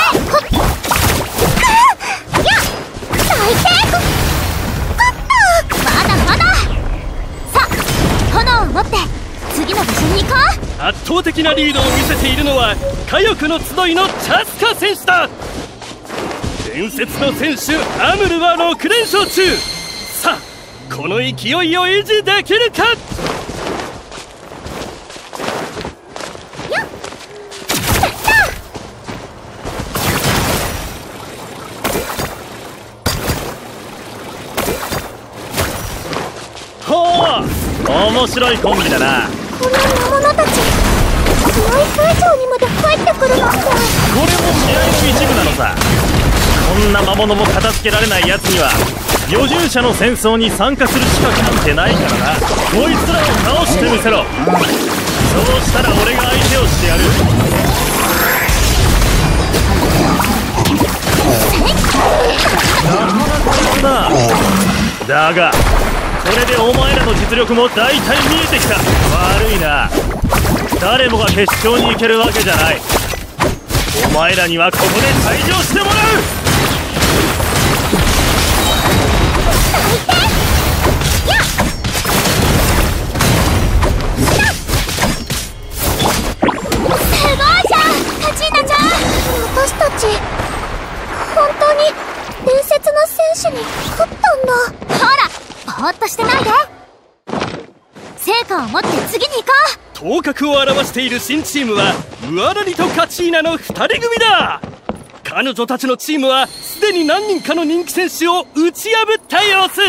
持って次の場所に行こう。 圧倒的なリードを見せているのは火力の集いのチャスカ選手だ。伝説の選手アムルは6連勝中。さあこの勢いを維持できるか。面白いコンビだな。 この魔物たち、試合会場にまで入ってくるなんて。 これも試合の一部なのさ。こんな魔物も片付けられない奴には預従者の戦争に参加する資格なんてないからな。こいつらを倒してみせろ。そうしたら俺が相手をしてやる。なかなかだがこれでお前らの実力も大体見えてきた。悪いな。誰もが決勝に行けるわけじゃない。お前らにはここで退場してもらう。 すごいじゃんカチーナちゃん。 頭角を現している新チームはウアラリとカチーナの2人組だ。彼女たちのチームはすでに何人かの人気選手を打ち破った様子。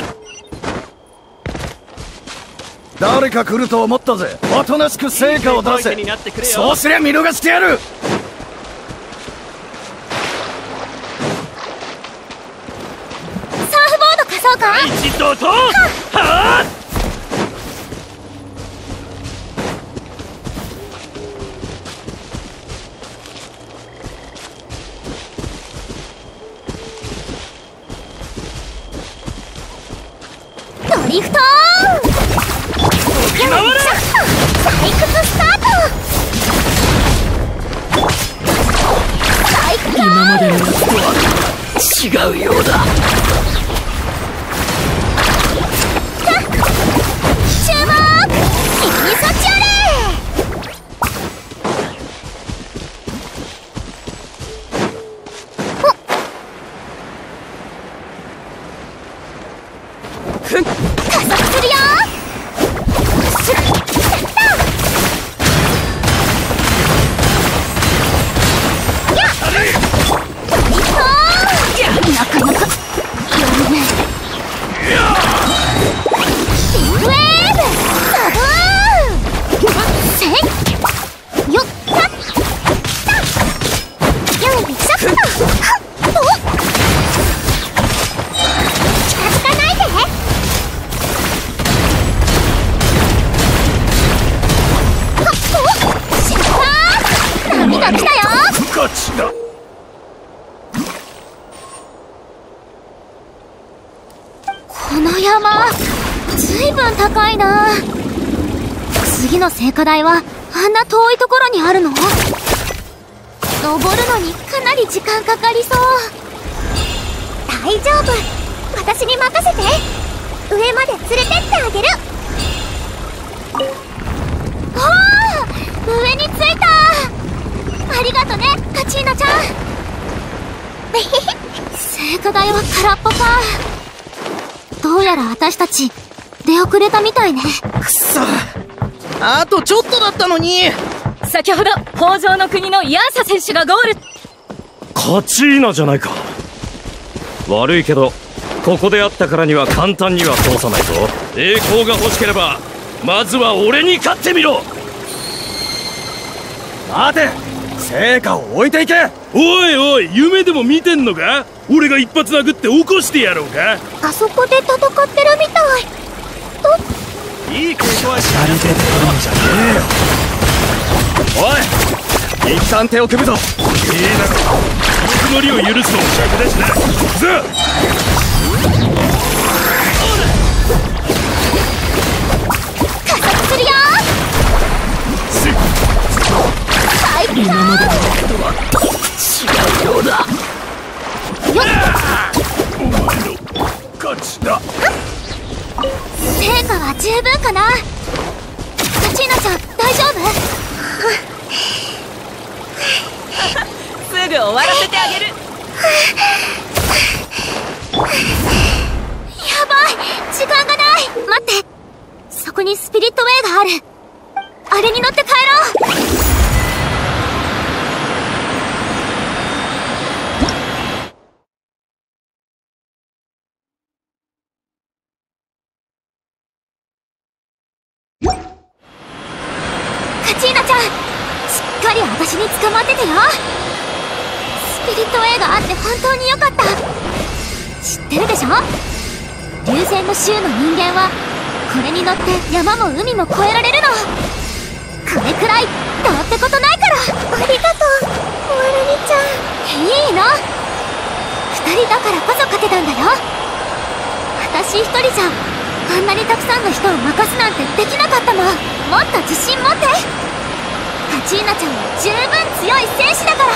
誰か来ると思ったぜ。おとなしく成果を出せ。そうすりゃ見逃してやる。 サーフボード貸そうか。 第一怒涛。はあ。 ドリフト今まで採掘スタート。 今までのやつとは違うようだ。 注目、君にそっちあれ。加速するよ。なかなかやるね。ビッグウェーブサブーンせいよっタッタッよいしょっとおっ近づかないで。おっ失敗。波が来たよ。 こっちだ。 この山ずいぶん高いな。次の聖火台はあんな遠いところにあるの？登るのにかなり時間かかりそう。大丈夫、私に任せて。上まで連れてってあげる。おー、上に着いた。ありがとねカチーナちゃん。聖火台は空っぽか。どうやら私たち出遅れたみたいね。 くそ、あとちょっとだったのに。 先ほど北条の国のヤーサ選手がゴール。 カチーナじゃないか。悪いけどここであったからには簡単には通さないぞ。栄光が欲しければまずは俺に勝ってみろ。 待て、成果を置いていけ。 おいおい、夢でも見てんのか。俺が一発殴って起こしてやろうか。 あそこで戦ってるみたい。 いい稽古はし二人で取るんじゃねえよ。おい、一旦手を組むぞ。 いいだろう。ぬくもりを許すのも尺だしな。さあ加速するよ。 今までのことは違うようだ。 よっ、 お前の勝ちだ。 成果は十分かな。カチーナちゃん大丈夫？ すぐ終わらせてあげる。 やばい、時間がない。待って、そこにスピリットウェイがある。あれに乗って帰ろう。カチーナちゃん、しっかり私に捕まっててよ。スピリットウェイがあって本当によかった。知ってるでしょ？流星の衆の人間はこれに乗って山も海も越えられるの。これくらいどうってことないから。ありがとう、モアラニちゃん。いいの、2人だからこそ勝てたんだよ。私一人じゃあんなにたくさんの人を任すなんてできなかったもん。もっと自信持って。カチーナちゃんは十分強い戦士だから。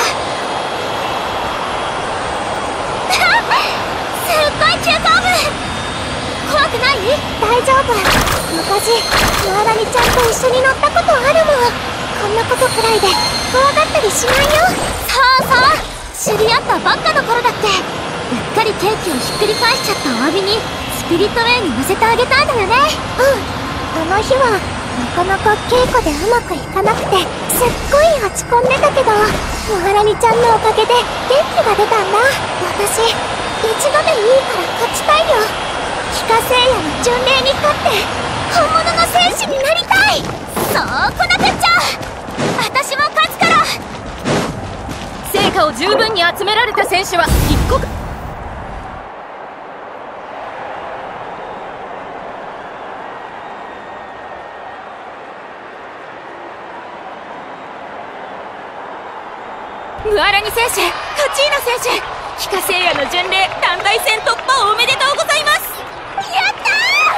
すっごい急カーブ。怖くない？大丈夫、昔モアラニちゃんと一緒に乗ったことあるもん。こんなことくらいで怖がったりしないよ。そうそう、知り合ったばっかの頃だって。うっかりケーキをひっくり返しちゃったお詫びにスピリットウェイに乗せてあげたんだよね。うん、あの日はなかなか稽古でうまくいかなくてすっごい落ち込んでたけど、モハラニちゃんのおかげで元気が出たんだ。私一度でいいから勝ちたいよ。帰化聖夜の巡礼に勝って本物の戦士になりたい。 そうこなくっちゃ。私も勝つから。成果を十分に集められた選手は一国。ムアラニ選手、カチーナ選手、帰化聖夜の巡礼団体戦突破おめでとうございます。 やった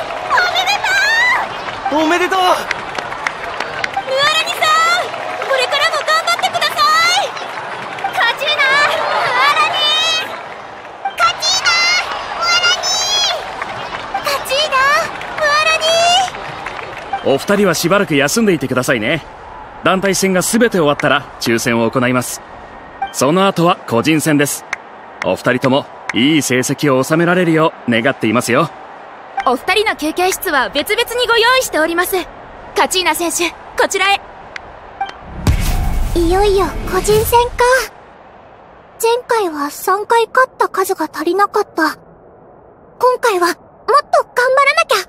ー！おめでとう！ おめでとう！ ムアラニさん、これからも頑張ってください。 カチーナ、ムアラニー！カチーナ、ムアラニー！カチーナ、ムアラニー！ お二人はしばらく休んでいてくださいね。団体戦が全て終わったら抽選を行います。その後は個人戦です。お二人ともいい成績を収められるよう願っていますよ。 お二人の休憩室は別々にご用意しております。カチーナ選手、こちらへ。 いよいよ個人戦か。前回は3回勝った数が足りなかった。今回はもっと頑張らなきゃ。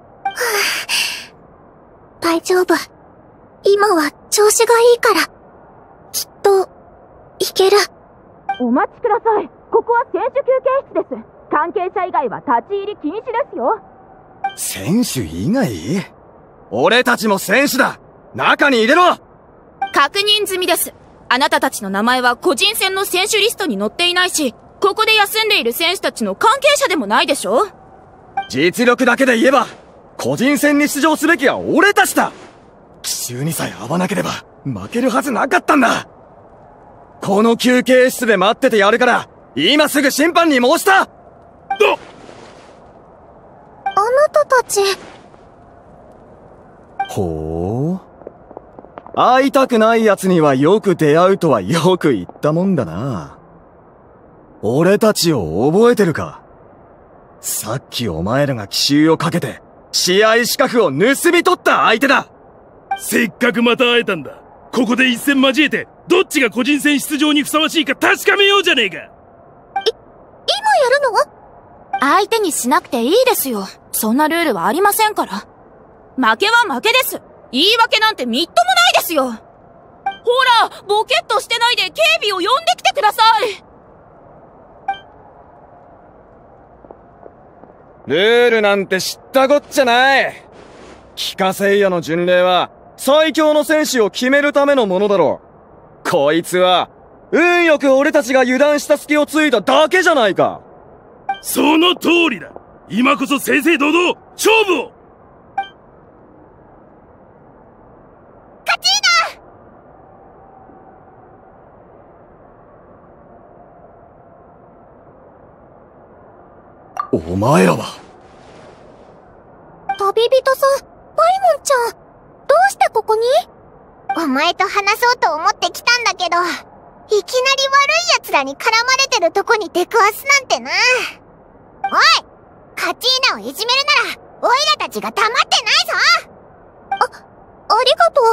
大丈夫。今は調子がいいから、きっといける。 お待ちください。ここは選手休憩室です。関係者以外は立ち入り禁止ですよ。 選手以外？俺たちも選手だ。中に入れろ！ 確認済みです。あなたたちの名前は個人戦の選手リストに載っていないし、ここで休んでいる選手たちの関係者でもないでしょ。 実力だけで言えば個人戦に出場すべきは俺たちだ。奇襲にさえ合わなければ負けるはずなかったんだ。この休憩室で待っててやるから、今すぐ審判に申した！ あなたたち。 ほう。会いたくない奴にはよく出会うとはよく言ったもんだな。俺たちを覚えてるか？さっきお前らが奇襲をかけて試合資格を盗み取った相手だ。 せっかくまた会えたんだ。ここで一戦交えてどっちが個人戦出場にふさわしいか確かめようじゃねえか。 今やるの？ 相手にしなくていいですよ。そんなルールはありませんから。負けは負けです。言い訳なんてみっともないですよ。ほら、ボケっとしてないで警備を呼んできてください。 ルールなんて知ったこっちゃない。帰化聖夜の巡礼は最強の戦士を決めるためのものだろう。こいつは運よく俺たちが油断した隙をついただけじゃないか。 その通りだ。今こそ正々堂々勝負を。 カチーナ！お前らは。 旅人さん、パイモンちゃん、どうしてここに？ お前と話そうと思ってきたんだけど、いきなり悪い奴らに絡まれてるとこに出くわすなんてな。おい！カチーナをいじめるなら、オイラたちが黙ってないぞ！ ありがと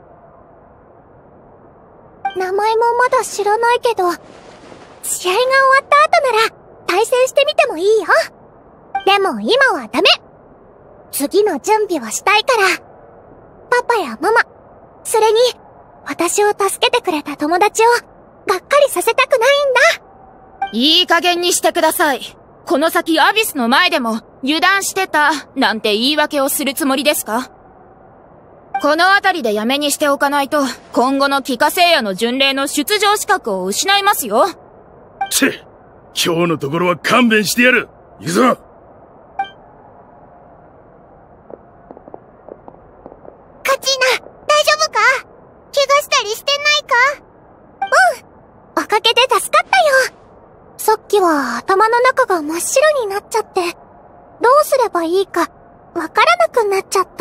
う。名前もまだ知らないけど、試合が終わった後なら対戦してみてもいいよ。でも今はダメ。次の準備をしたいから。パパやママ、それに私を助けてくれた友達をがっかりさせたくないんだ。 いい加減にしてください。この先アビスの前でも油断してたなんて言い訳をするつもりですか？この辺りでやめにしておかないと今後の帰化聖夜の巡礼の出場資格を失いますよ。 今日のところは勘弁してやる。行くぞ。 カチーナ、大丈夫か？怪我したりしてないか？ おかげで助かったよ。さっきは頭の中が真っ白になっちゃって、どうすればいいかわからなくなっちゃった。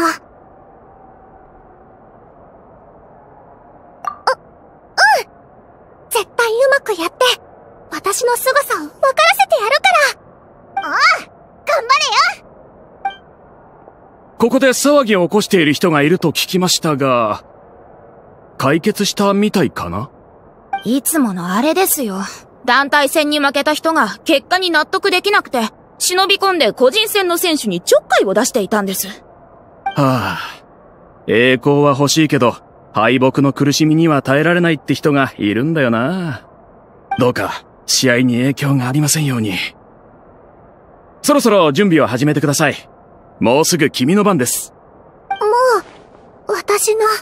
絶対うまくやって、私の凄さを分からせてやるから。 おう、頑張れよ。 ここで騒ぎを起こしている人がいると聞きましたが、解決したみたいかな？ いつものあれですよ。団体戦に負けた人が結果に納得できなくて、忍び込んで個人戦の選手にちょっかいを出していたんです。 はあ、栄光は欲しいけど、敗北の苦しみには耐えられないって人がいるんだよな。どうか、試合に影響がありませんように。そろそろ準備を始めてください。もうすぐ君の番です。 もう、私の。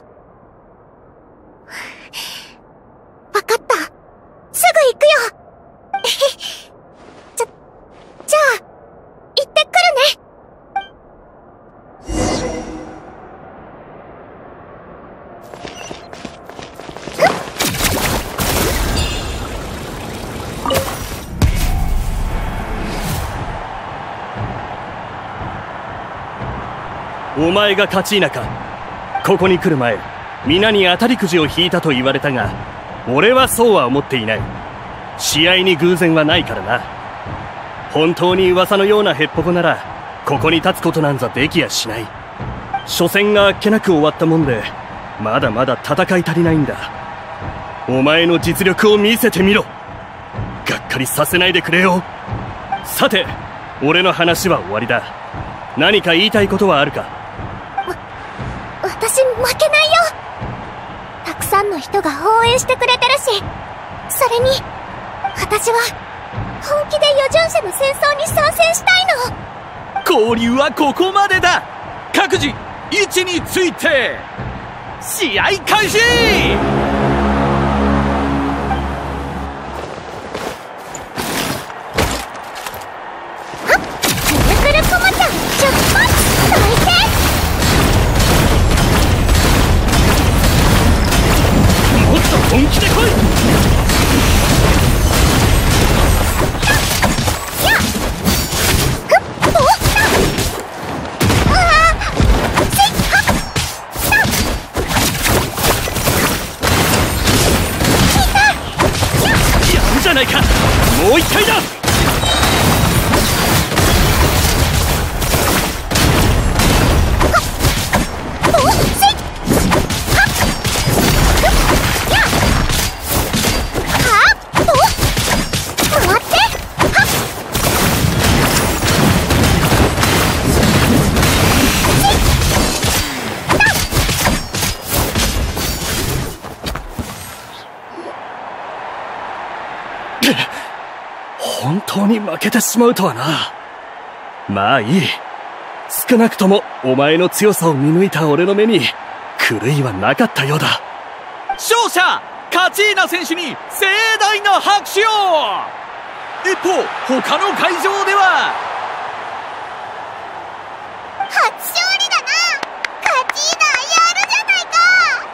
わかった。すぐ行くよ。じゃあ、行ってくるね。 お前がカチーナか。ここに来る前、皆に当たりくじを引いたと言われたが、俺はそうは思っていない。試合に偶然はないからな。本当に噂のようなヘッポコなら、ここに立つことなんざできやしない。初戦があっけなく終わったもんで、まだまだ戦い足りないんだ。お前の実力を見せてみろ。がっかりさせないでくれよ。さて、俺の話は終わりだ。何か言いたいことはあるか？ 私負けないよ。たくさんの人が応援してくれてるし、それに私は本気で余順者の戦争に参戦したいの。 交流はここまでだ。各自位置について試合開始。 くるくるこまちゃん出発。 もっと本気で来い。やるじゃないか。もう一回だ。本当に負けてしまうとはな。まあいい。少なくともお前の強さを見抜いた俺の目に狂いはなかったようだ。勝者カチーナ選手に盛大な拍手を。一方他の会場では初勝利だな。カチーナやるじゃないか。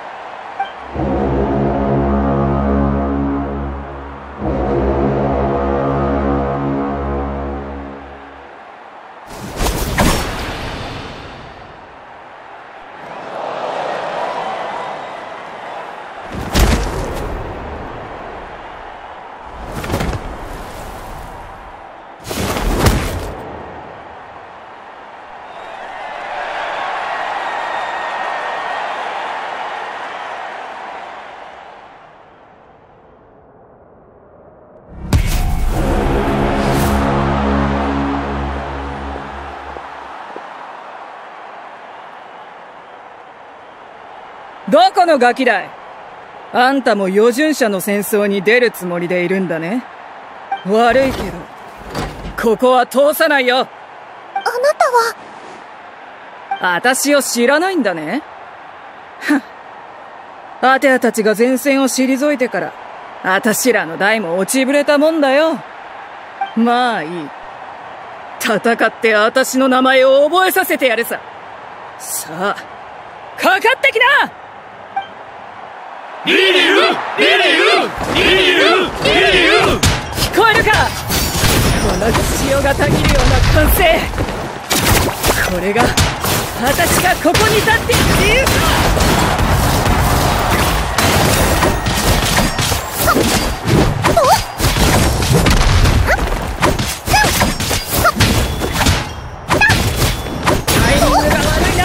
どこのガキだい？あんたも余順者の戦争に出るつもりでいるんだね。悪いけど、ここは通さないよ。 あなたは？ 私を知らないんだね。はっ。アテアたちが前線を退いてから、私らの代も落ちぶれたもんだよ。まあいい。戦って私の名前を覚えさせてやるさ。さあ、かかってきな！ リリュウ！リリュウ！リリュウ！リリュウ！ 聞こえるか？この潮がたぎるような歓声。これが私がここに立っている理由か。タイミングが悪いな。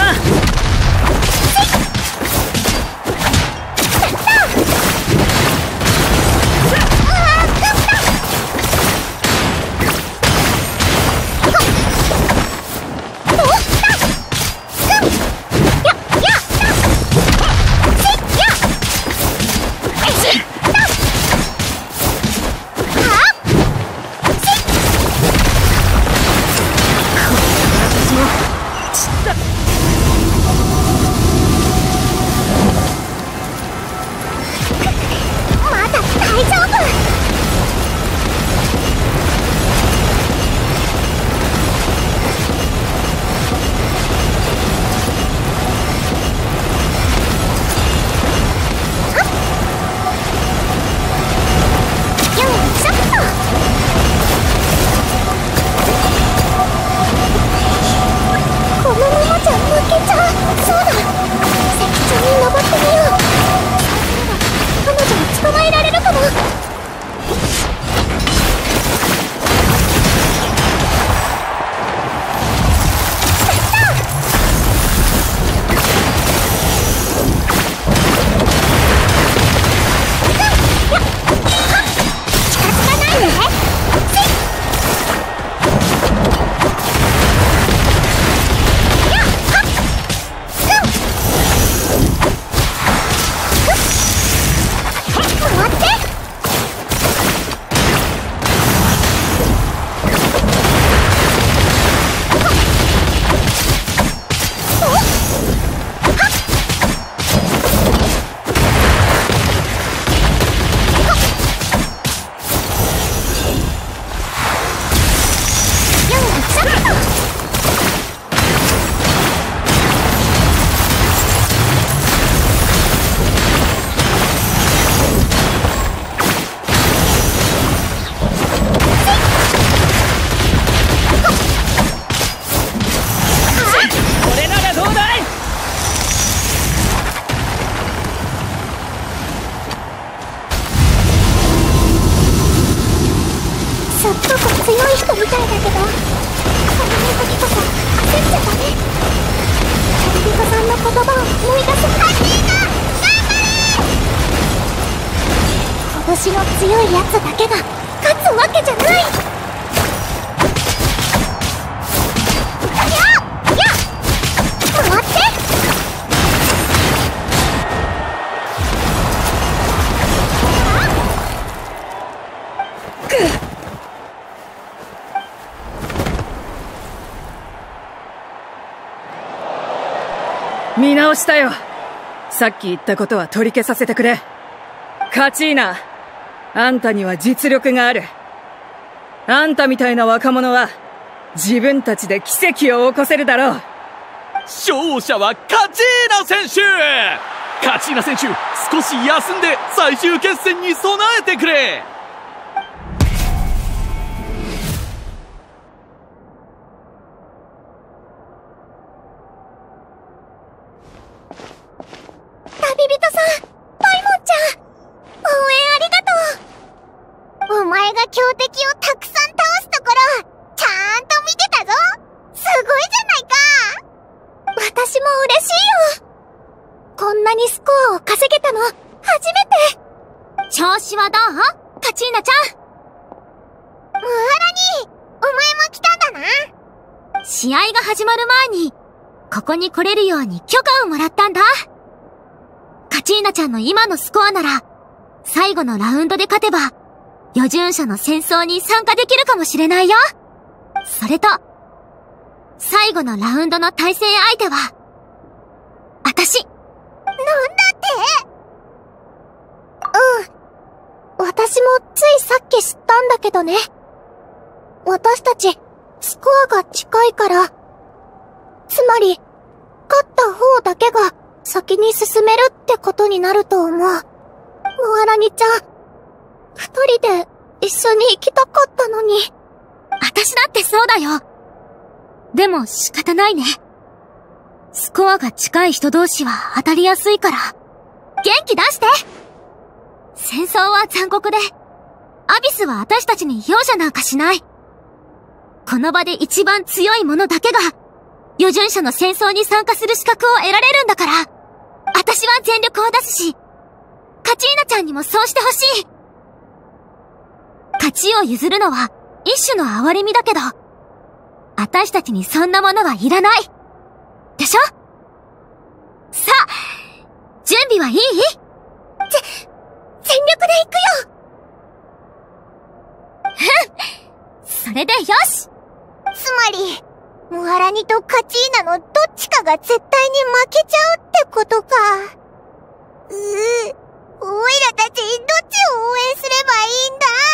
トみたいだけど、こんな時こそ焦っちゃダメ。旅人さんの言葉を思い出す。カチーナ頑張れ。拳の強いやつだけが勝つわけじゃない。待って。 見直したよ。さっき言ったことは取り消させてくれ。カチーナ、あんたには実力がある。あんたみたいな若者は自分たちで奇跡を起こせるだろう。 勝者はカチーナ選手。カチーナ選手、少し休んで最終決戦に備えてくれ。 旅人さん、パイモンちゃん、応援ありがとう。お前が強敵をたくさん倒すところ、ちゃんと見てたぞ。すごいじゃないか。私も嬉しいよ。こんなにスコアを稼げたの初めて。調子はどう？カチーナちゃん。ムハラニー、お前も来たんだな。試合が始まる前にここに来れるように許可をもらったんだ。カチーナちゃんの今のスコアなら最後のラウンドで勝てば余順者の戦争に参加できるかもしれないよ。それと最後のラウンドの対戦相手は私。なんだって？私もついさっき知ったんだけどね。私たちスコアが近いから、つまり勝った方だけが先に進めるってことになると思う。モアラニちゃん、二人で一緒に行きたかったのに。私だってそうだよ。でも仕方ないね。スコアが近い人同士は当たりやすいから、元気出して。戦争は残酷で、アビスは私たちに容赦なんかしない。この場で一番強い者だけが、余順者の戦争に参加する資格を得られるんだから、私は全力を出すし、カチーナちゃんにもそうしてほしい。勝ちを譲るのは一種の哀れみだけど、私たちにそんなものはいらない。でしょ？さあ、準備はいい？全力で行くよ。それでよし。つまり、モハラニとカチーナのどっちかが絶対に負けちゃうってことか。おいらたちどっちを応援すればいいん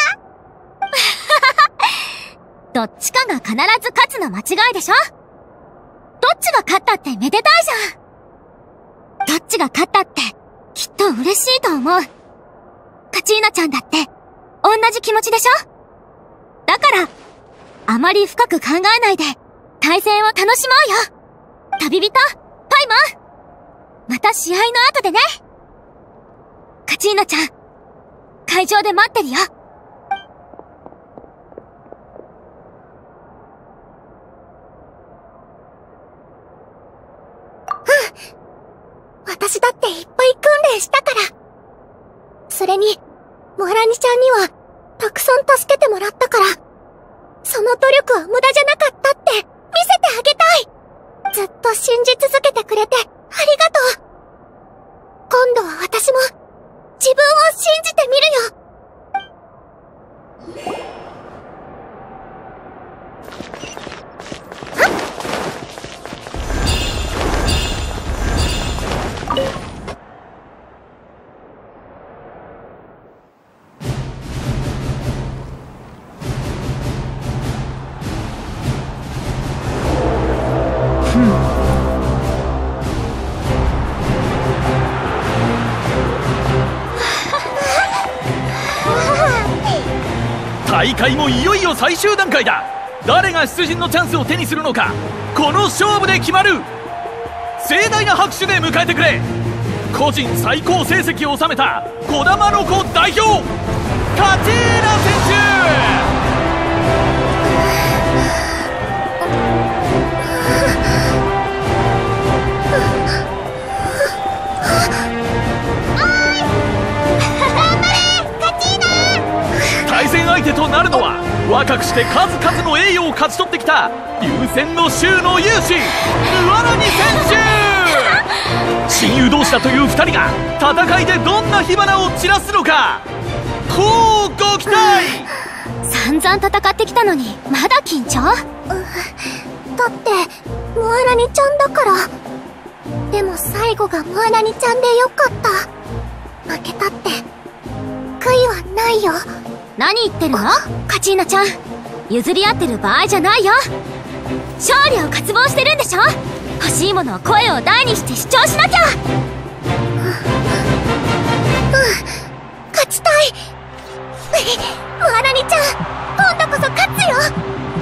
だ？どっちかが必ず勝つの間違いでしょ？どっちが勝ったってめでたいじゃん。どっちが勝ったってきっと嬉しいと思う。カチーナちゃんだって同じ気持ちでしょ？だから、あまり深く考えないで対戦を楽しもうよ。旅人、パイモン。また試合の後でね。カチーナちゃん、会場で待ってるよ。私だっていっぱい訓練したから。それに、モハラニちゃんにはたくさん助けてもらったから、その努力は無駄じゃなかったって見せてあげたい。ずっと信じ続けてくれてありがとう。今度は私も自分を信じてみるよ。 大会もいよいよ最終段階だ。誰が出陣のチャンスを手にするのか、この勝負で決まる。盛大な拍手で迎えてくれ。個人最高成績を収めた児玉の子代表、カチーナ選手。 対戦相手となるのは若くして数々の栄誉を勝ち取ってきた竜戦の衆の勇士ウアラニ選手。親友同士だという2人が戦いでどんな火花を散らすのか、こうご期待。 散々戦ってきたのにまだ緊張？だってモアラニちゃんだから。でも最後がモアラニちゃんでよかった。負けたって悔いはないよ。何言ってるのカチーナちゃん、譲り合ってる場合じゃないよ。勝利を渇望してるんでしょ。欲しいものを声を大にして主張しなきゃ。勝ちたい。モアラニちゃん、今度こそ勝つよ。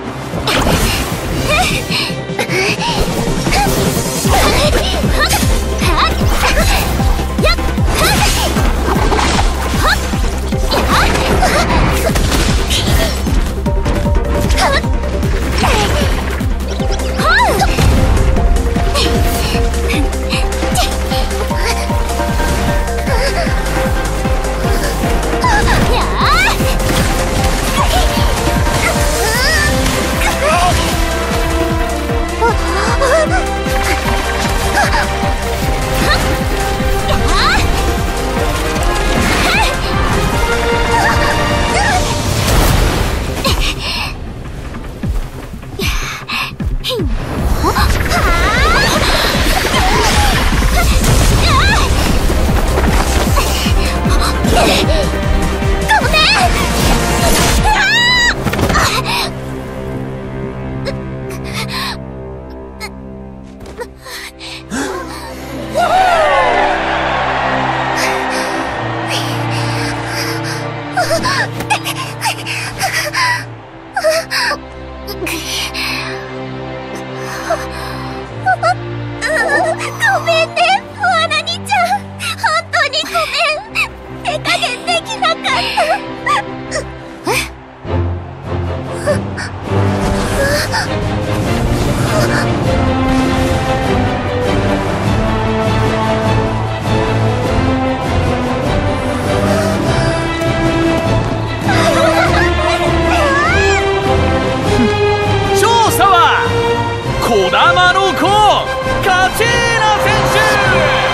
ごめんね、モアラニちゃん。本当にごめん。手加減できなかった。 勝者は児玉の子カチーナ選手。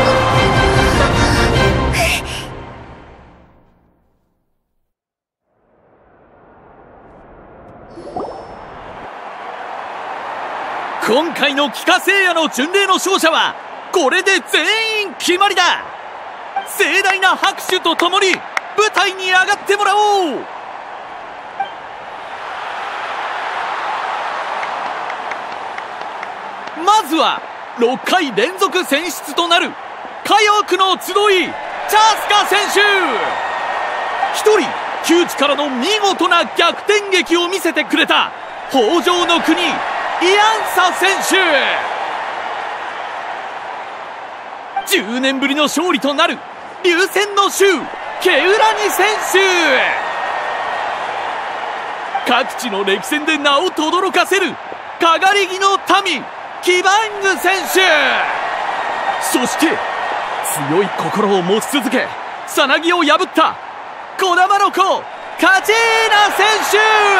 今回の帰化聖夜の巡礼の勝者はこれで全員決まりだ。盛大な拍手とともに舞台に上がってもらおう。まずは6回連続選出となる火翼の集いチャスカ選手。一人窮地からの見事な逆転劇を見せてくれた北条の国イアンサ選手。10年ぶりの勝利となる竜戦の衆ケウラニ選手。各地の歴戦で名を轟かせるかがり木の民キバング選手。そして強い心を持ち続けさなぎを破った児玉の子カチーナ選手。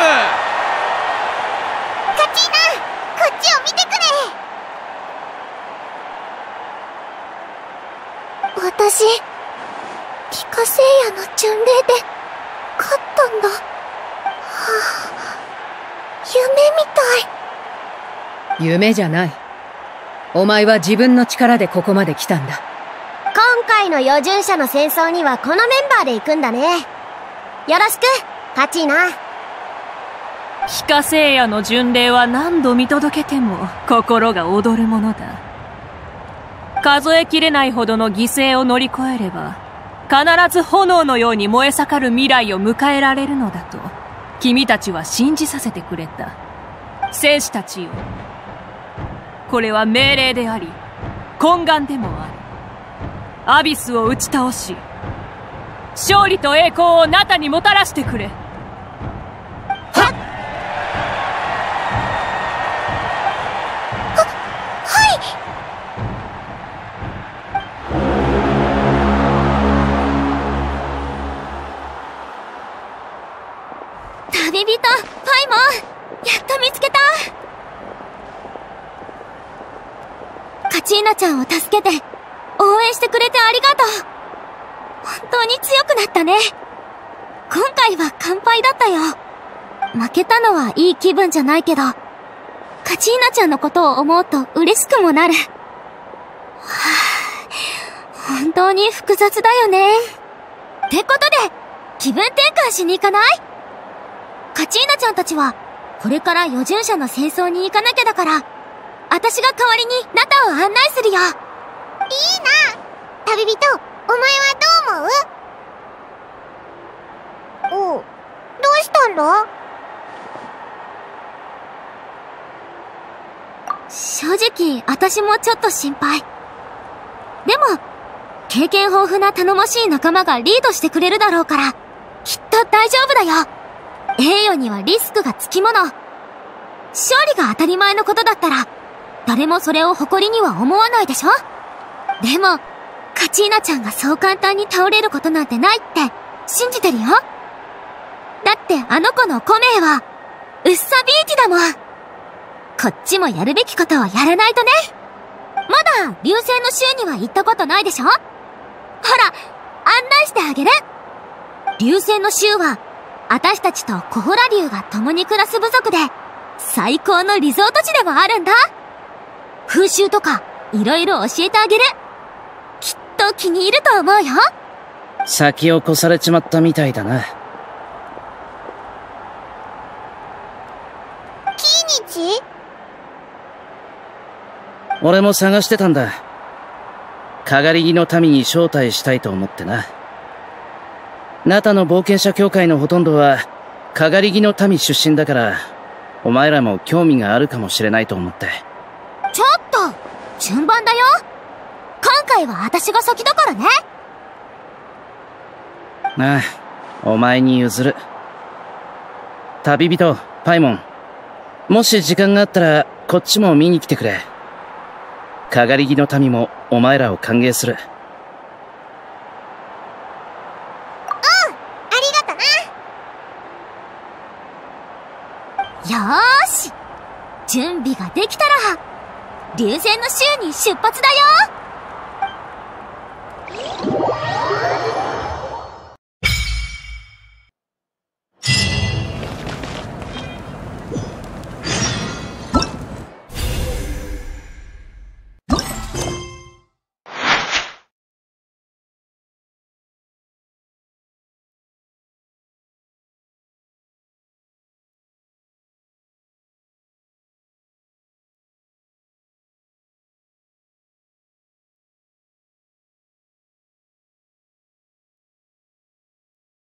カチーナ、こっちを見てくれ。 私、帰化聖夜の巡礼で勝ったんだ。はあ、夢みたい。 夢じゃない。お前は自分の力でここまで来たんだ。 今回の余順者の戦争にはこのメンバーで行くんだね。よろしく、カチーナ。 帰化聖夜の巡礼は何度見届けても心が躍るものだ。数えきれないほどの犠牲を乗り越えれば必ず炎のように燃え盛る未来を迎えられるのだと君たちは信じさせてくれた。戦士たちよ、これは命令であり懇願でもある。アビスを打ち倒し勝利と栄光をナタにもたらしてくれ。 旅人、パイモン、やっと見つけた。カチーナちゃんを助けて、応援してくれてありがとう。本当に強くなったね。今回は完敗だったよ。負けたのはいい気分じゃないけど、カチーナちゃんのことを思うと嬉しくもなる。本当に複雑だよね。ってことで、気分転換しに行かない？カチーナちゃんたちは、これから余順者の戦争に行かなきゃだから、私が代わりにナタを案内するよ。いいな。 旅人、お前はどう思う？おう、どうしたんだ？ 正直、私もちょっと心配。でも、経験豊富な頼もしい仲間がリードしてくれるだろうから、きっと大丈夫だよ。栄誉にはリスクがつきもの。勝利が当たり前のことだったら、誰もそれを誇りには思わないでしょ？でも、カチーナちゃんがそう簡単に倒れることなんてないって信じてるよ。だってあの子のコメイは、ウッサビーチだもん。こっちもやるべきことをやらないとね。まだ、流星の州には行ったことないでしょ？ほら、案内してあげる。流星の州は、私たちとコホラ竜が共に暮らす部族で、最高のリゾート地でもあるんだ。風習とか、いろいろ教えてあげる。きっと気に入ると思うよ。 先を越されちまったみたいだな。 キーニチ？ 俺も探してたんだ。かがり木の民に招待したいと思ってな。ナタの冒険者協会のほとんどは、かがり木の民出身だから、お前らも興味があるかもしれないと思って。 ちょっと順番だよ。今回は私が先だからね。 ああ、お前に譲る。旅人、パイモン。もし時間があったら、こっちも見に来てくれ。かがり木の民もお前らを歓迎する。 よーし、準備ができたら、流星の州に出発だよ。